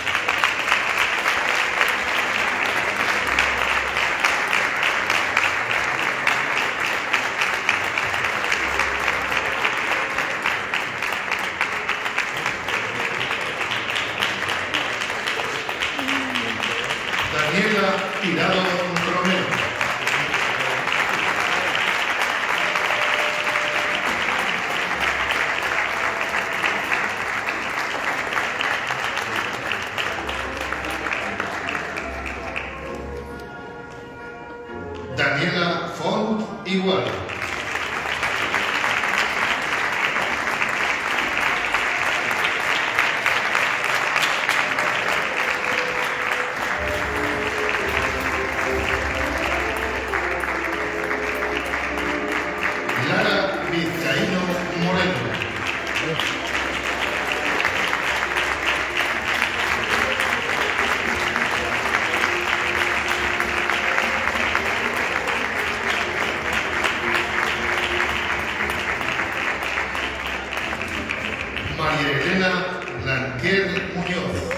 Daniela Tirado Romero, Daniela Font Igual, Lara Vizcaíno Moreno, María Elena Blanquer Muñoz,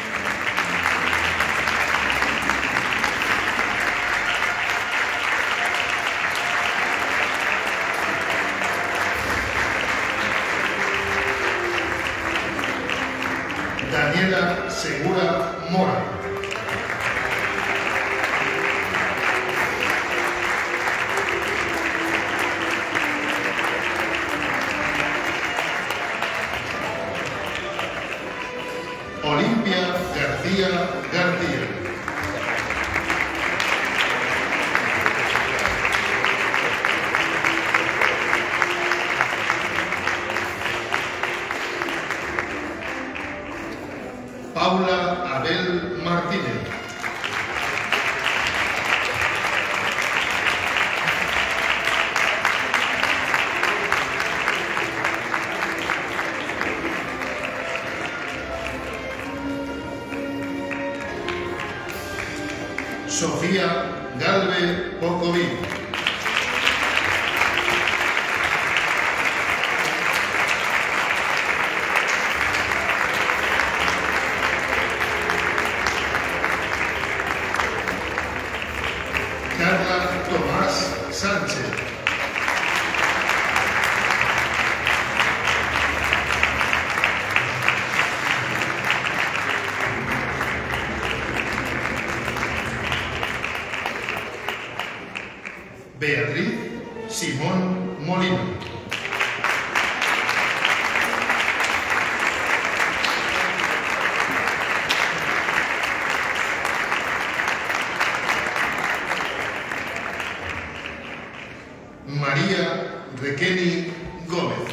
Daniela Segura Mora, Olimpia García García, Paula Abel Martínez, Sofía Galve Pocoví, Carla Tomás Sánchez, Beatriz Simón Molina, María Requeni Gómez,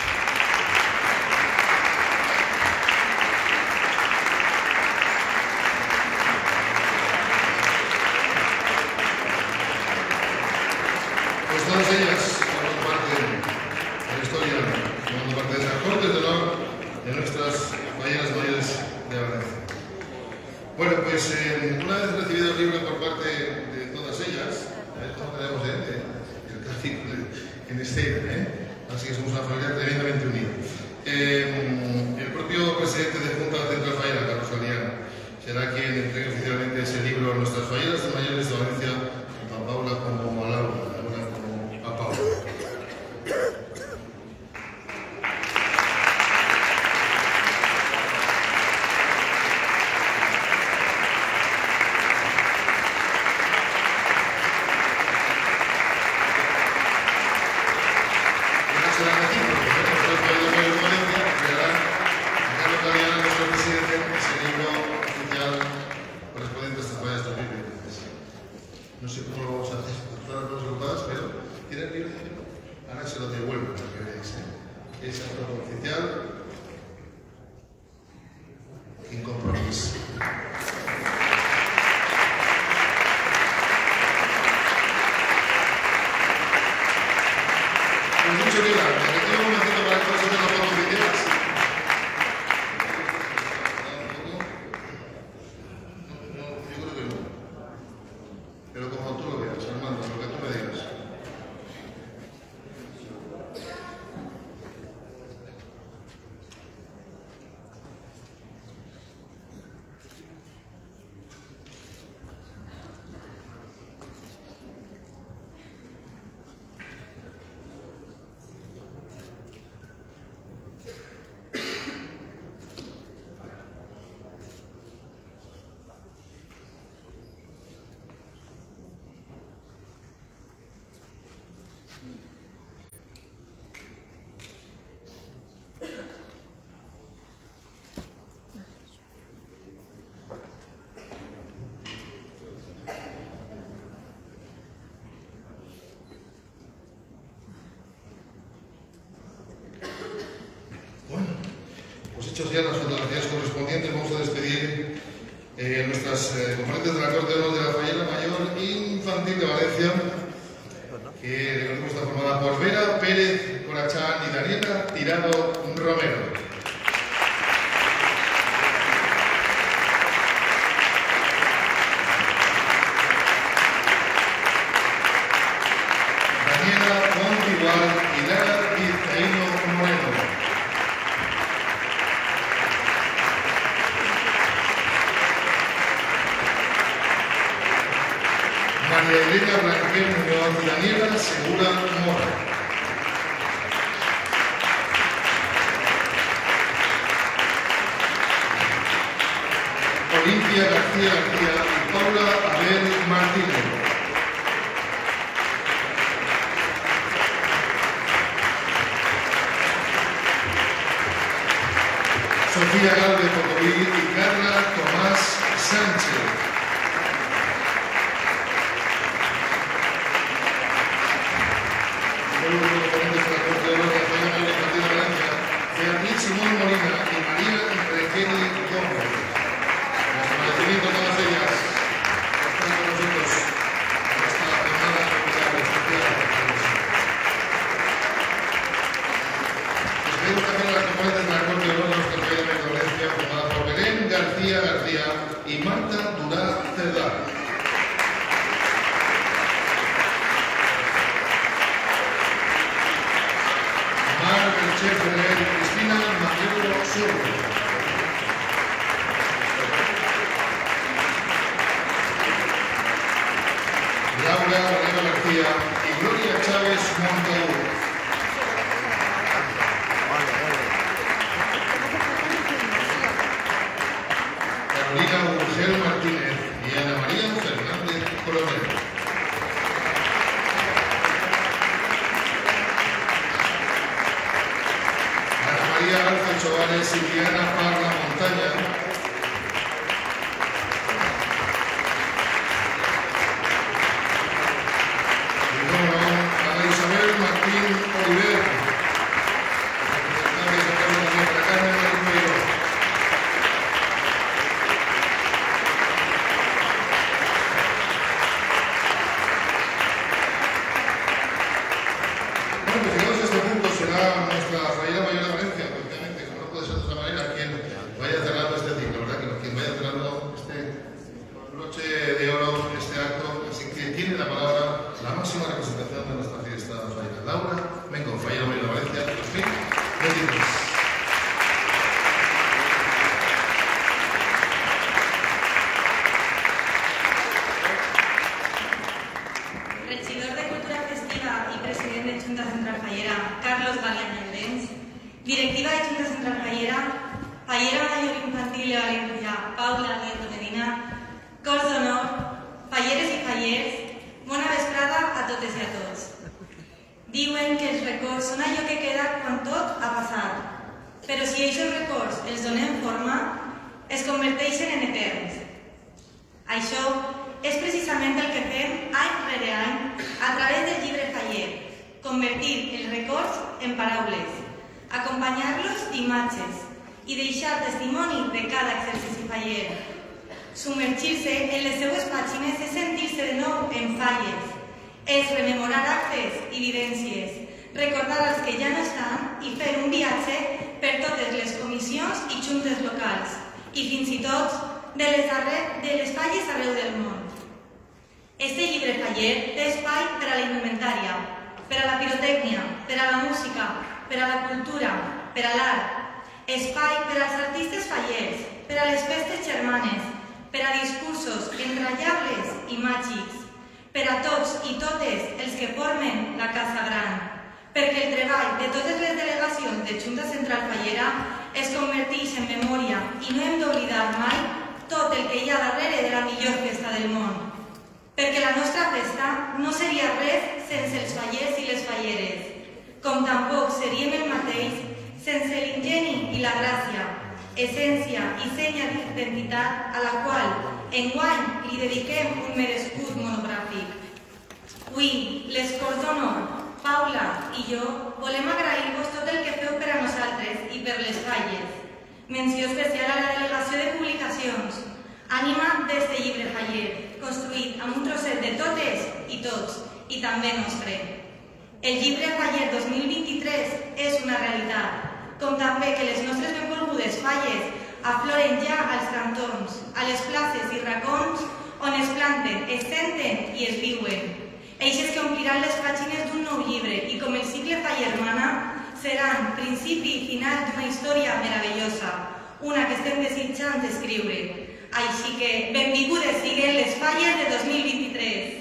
pues todas ellas forman parte de la historia, formando parte de esas cortes de honor de nuestras falleras mayores de Valencia. Bueno, pues una vez recibido el libro por parte de todas ellas, a ver cómo tenemos el tráfico en escena, así que somos una familia tremendamente unida. El propio presidente de Junta Central Fallera, Carlos Galeano, será quien entregue oficialmente ese libro a nuestras falleras mayores de Valencia, tanto a Paula como a Laura, como a Paula. sé cómo lo vamos a hacer, todas las cosas ocupadas, pero ¿tiene el libro? Ahora se lo devuelvo para que veáis. Es acto oficial. Sin compromiso. Pues mucho que dar, que tengo un momentito para que vosotros las fotos oficiales. No, yo creo que no. Pero como tú lo veas, Armando, lo que tú me digas. Hechos ya las fotografías correspondientes, vamos a despedir nuestras componentes de la Corte de Honor de la Fallera Mayor Infantil de Valencia, que recordemos está formada por Vera Pérez Corachán y Daniela Tirado Romero. Daniela Montigual y Lara Vizcaíno Moreno. María Elena Blanquer Muñoz y Daniela Segura Mora. Olimpia García García y Paula Abel Martínez. Sofía Galvez Pocoví y Carla Tomás Sánchez. Beatriz Simón Molina y María Regeni Gómez. Los agradecimientos a todas ellas por estar con nosotros en esta jornada especial. Despedimos también a las componentes de la Corte de Honor de nuestra Fallera de Valencia, formada por Belén García García y Marta Durá Cerdá. Cristina Manuel Sur. Laura Valero García y Gloria Chávez Montaúr. Carolina Urgel Martínez y Ana María Fernández Coronel. María Alfa Chovales y Diana Parla Montaña. Y bueno, Ana Isabel Martín Oliver. Bueno, pues llegados a este punto será nuestra Fallera Mayor de Valencia, obviamente, como no puede ser de otra manera, quien vaya cerrando este ciclo, ¿verdad? Quien vaya cerrando este broche de oro, este acto, así que tiene la palabra la máxima representación de nuestra fiesta fallera. Laura Mengo, Fallera Mayor de Valencia, 2023. Regidor de Cultura Festiva y presidente de Junta Central Fallera, Carlos Galeana Llorens, directiva de Junta Central Fallera, Fallera Mayor Infantil de Valencia, Paula Nieto Medina, cors d'honor, falleres i fallers, bona vesprada a totes i a tots. Diuen que els records són allò que queda quan tot ha passat, però si aquests records els donem forma, es converteixen en eterns. Això és precisament el que fem any convertir els records en paraules, acompanyar-los d'imatges i deixar testimoni de cada exercici faller. Submergir-se en les seues pàgines és sentir-se de nou en falles, és rememorar actes i vivències, recordar els que ja no estan i fer un viatge per totes les comissions i juntes locals i fins i tot de les falles arreu del món. Este llibre faller té espai per a la indumentària, per a la pirotècnia, per a la música, per a la cultura, per a l'art, espai per als artistes fallers, per a les festes germanes, per a discursos enrallables i màgics, per a tots i totes els que formen la Casa Gran, perquè el treball de totes les delegacions de Junta Central Fallera es converteix en memòria i no hem d'oblidar mai tot el que hi ha darrere de la millor festa del món. Perquè la nostra festa no seria res sense els fallers i les falleres, com tampoc seríem el mateix sense l'ingeni i la gràcia, essència i senya d'identitat a la qual enguany li dediquem un merescut monogràfic. Avui, les Corts d'Honor, Paula i jo volem agrair-vos tot el que feu per a nosaltres i per les falles. Menció especial a la delegació de publicacions, ànima d'este llibre faller, construït amb un trosset de totes i tots, i també nostre. El llibre faller 2023 és una realitat, com també que les nostres benvolgudes falles afloren ja als cantons, a les places i racons on es planten, es senten i es viuen. Eixes que ompliran les pàgines d'un nou llibre i com el cicle faller mana seran principi i final d'una història meravellosa, una que estem desitjant escriure. Així que benvingudes siguen les falles de 2023.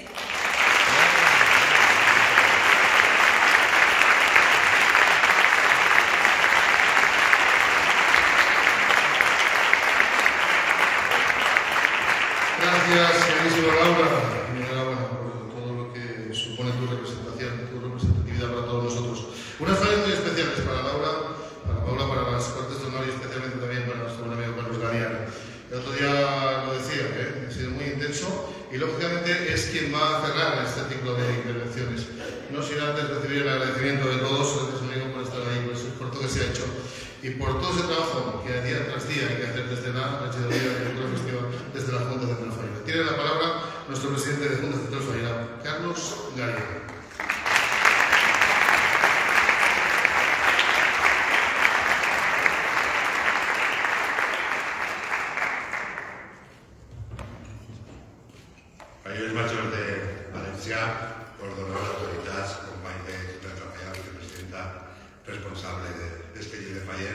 Gracias, señorísima Laura. Enhorabuena por todo lo que supone tu representación, tu representatividad para todos nosotros. Unas fallas muy especiales para Laura, para Paula, para las Cortes de Honor y especialmente también para nuestro buen amigo Carlos Galiano. El otro día lo decía, ha sido muy intenso y lógicamente es quien va a cerrar este ciclo de intervenciones. No sin antes recibir el agradecimiento de todos, gracias amigo por estar ahí, por ese esfuerzo que se ha hecho y por todo ese trabajo que día tras día hay que hacer desde la Regidoría de Cultura Festiva, desde la Junta Central Fallera. Tiene la palabra nuestro presidente de Junta Central Fallera, Carlos Galiano. Senyors majors de València, ordonadors, autoritats, companys de Junta Central Fallera, vicepresidenta responsable d'este llibre faller.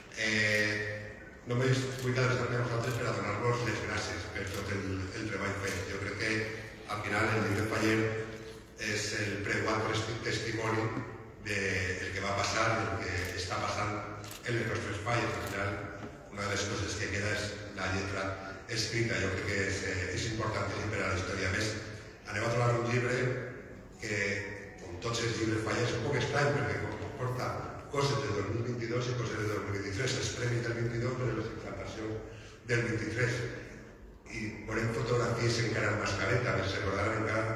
Només vull adreçar-me a vosaltres per a donar-vos les gràcies per tot el treball fet. Jo crec que al final el llibre faller és el preuat testimoni del que va passar, del que està passant en les nostres falles. Al final, una de les coses que queda és la lletra escrita. Jo crec que és importantíssim per a la història. A més, anem a trobar un llibre que, com tots els llibres fallers, és un poc estrany perquè porta coses del 2022 i coses del 2023, els premis del 22 per les exaltacions del 23. I veurem fotografies encara amb mascareta, per recordaran encara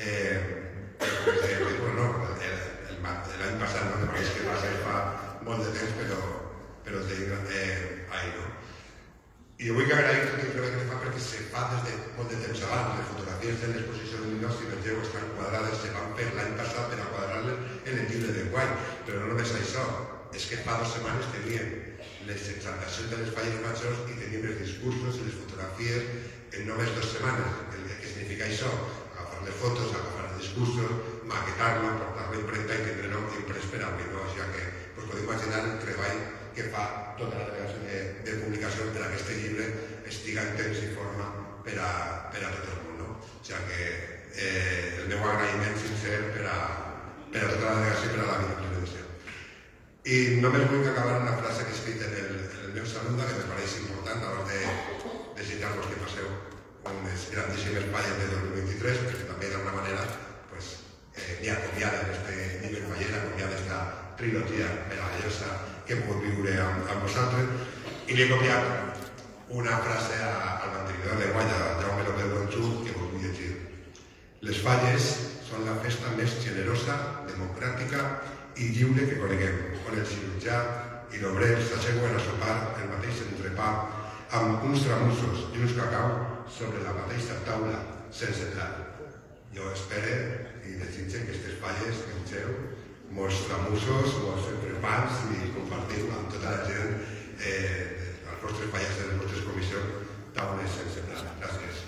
l'any passat, no és que va ser fa molt de temps, però ahí no. I jo vull agrair tot el treball que fa perquè se fa des de molt de temps abans. Les fotografies de l'exposició de Minos, si vegeu, estan quadrades, se van fer l'any passat per a quadrar-les en el llibre d'enguany. Però no només això, és que fa 2 setmanes teníem les exaltacions de les falles majors i teníem els discursos i les fotografies en només 2 setmanes. Què significa això? Agafar les fotos, agafar els discursos, maquetar-lo, portar-lo a impremta i tindre-lo imprès per avui. O sigui que us podeu imaginar el treball que fa tota la delegació de publicació per a aquest llibre estiga en temps i forma per a tot el món. O sigui que el meu agraïment sincer per a tota la delegació i per a la vicepresidència. I només vull acabar una frase que he escrit en el meu saluda, que me pareix important abans de desitjar-vos que passeu unes grandíssimes falles de 2023, perquè també d'alguna manera n'hi ha copiada d'aquest llibre faller, copiada d'esta trilogia meravellosa que he pogut viure amb vosaltres, i li he copiat una frase al mantenidor de Guanya, Jaume López Bonxú, que vos vull llegir. Les falles són la festa més generosa, democràtica i lliure que coneguem, on el cirurgià i l'obrer s'asseuen a sopar el mateix entrepà amb uns tramussos i uns cacau sobre la mateixa taula, sense plat. Jo espero i desitge que aquestes falles mengeu molts tramussos, molts entrepans i compartiu amb tota la gent els vostres falles de les vostres comissions taules sense plat. Gràcies.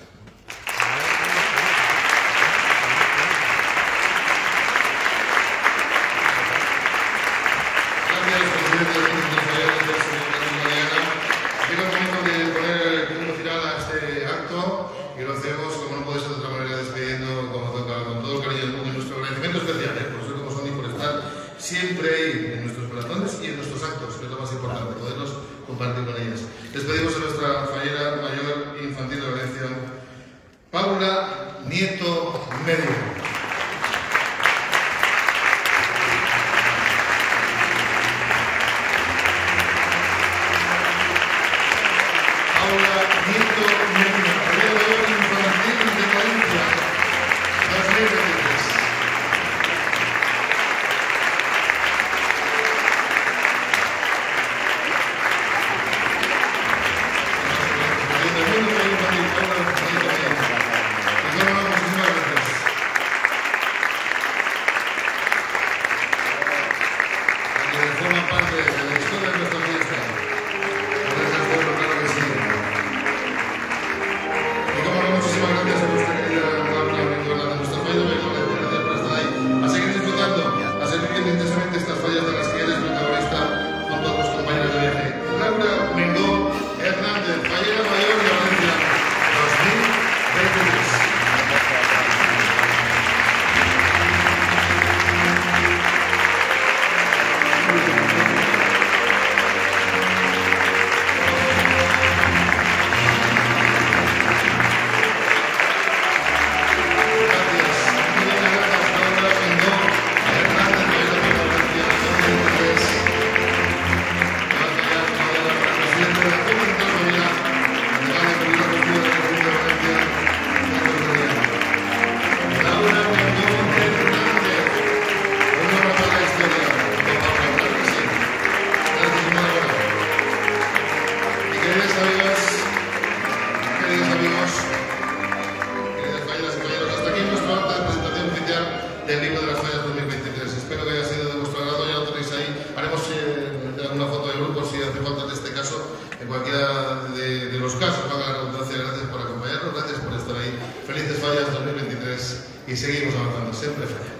Llega el momento de poner el punto final a este acto y lo hacemos, como no puede ser de otra manera, despidiendo como toca, con todo el cariño del mundo y nuestro agradecimiento especial, por ser como son y por estar siempre ahí en nuestros corazones y en nuestros actos, que es lo más importante, poderlos compartir con ellas. Despedimos a nuestra fallera mayor infantil de Valencia, Paula Nieto Medio. Y seguimos avanzando, siempre.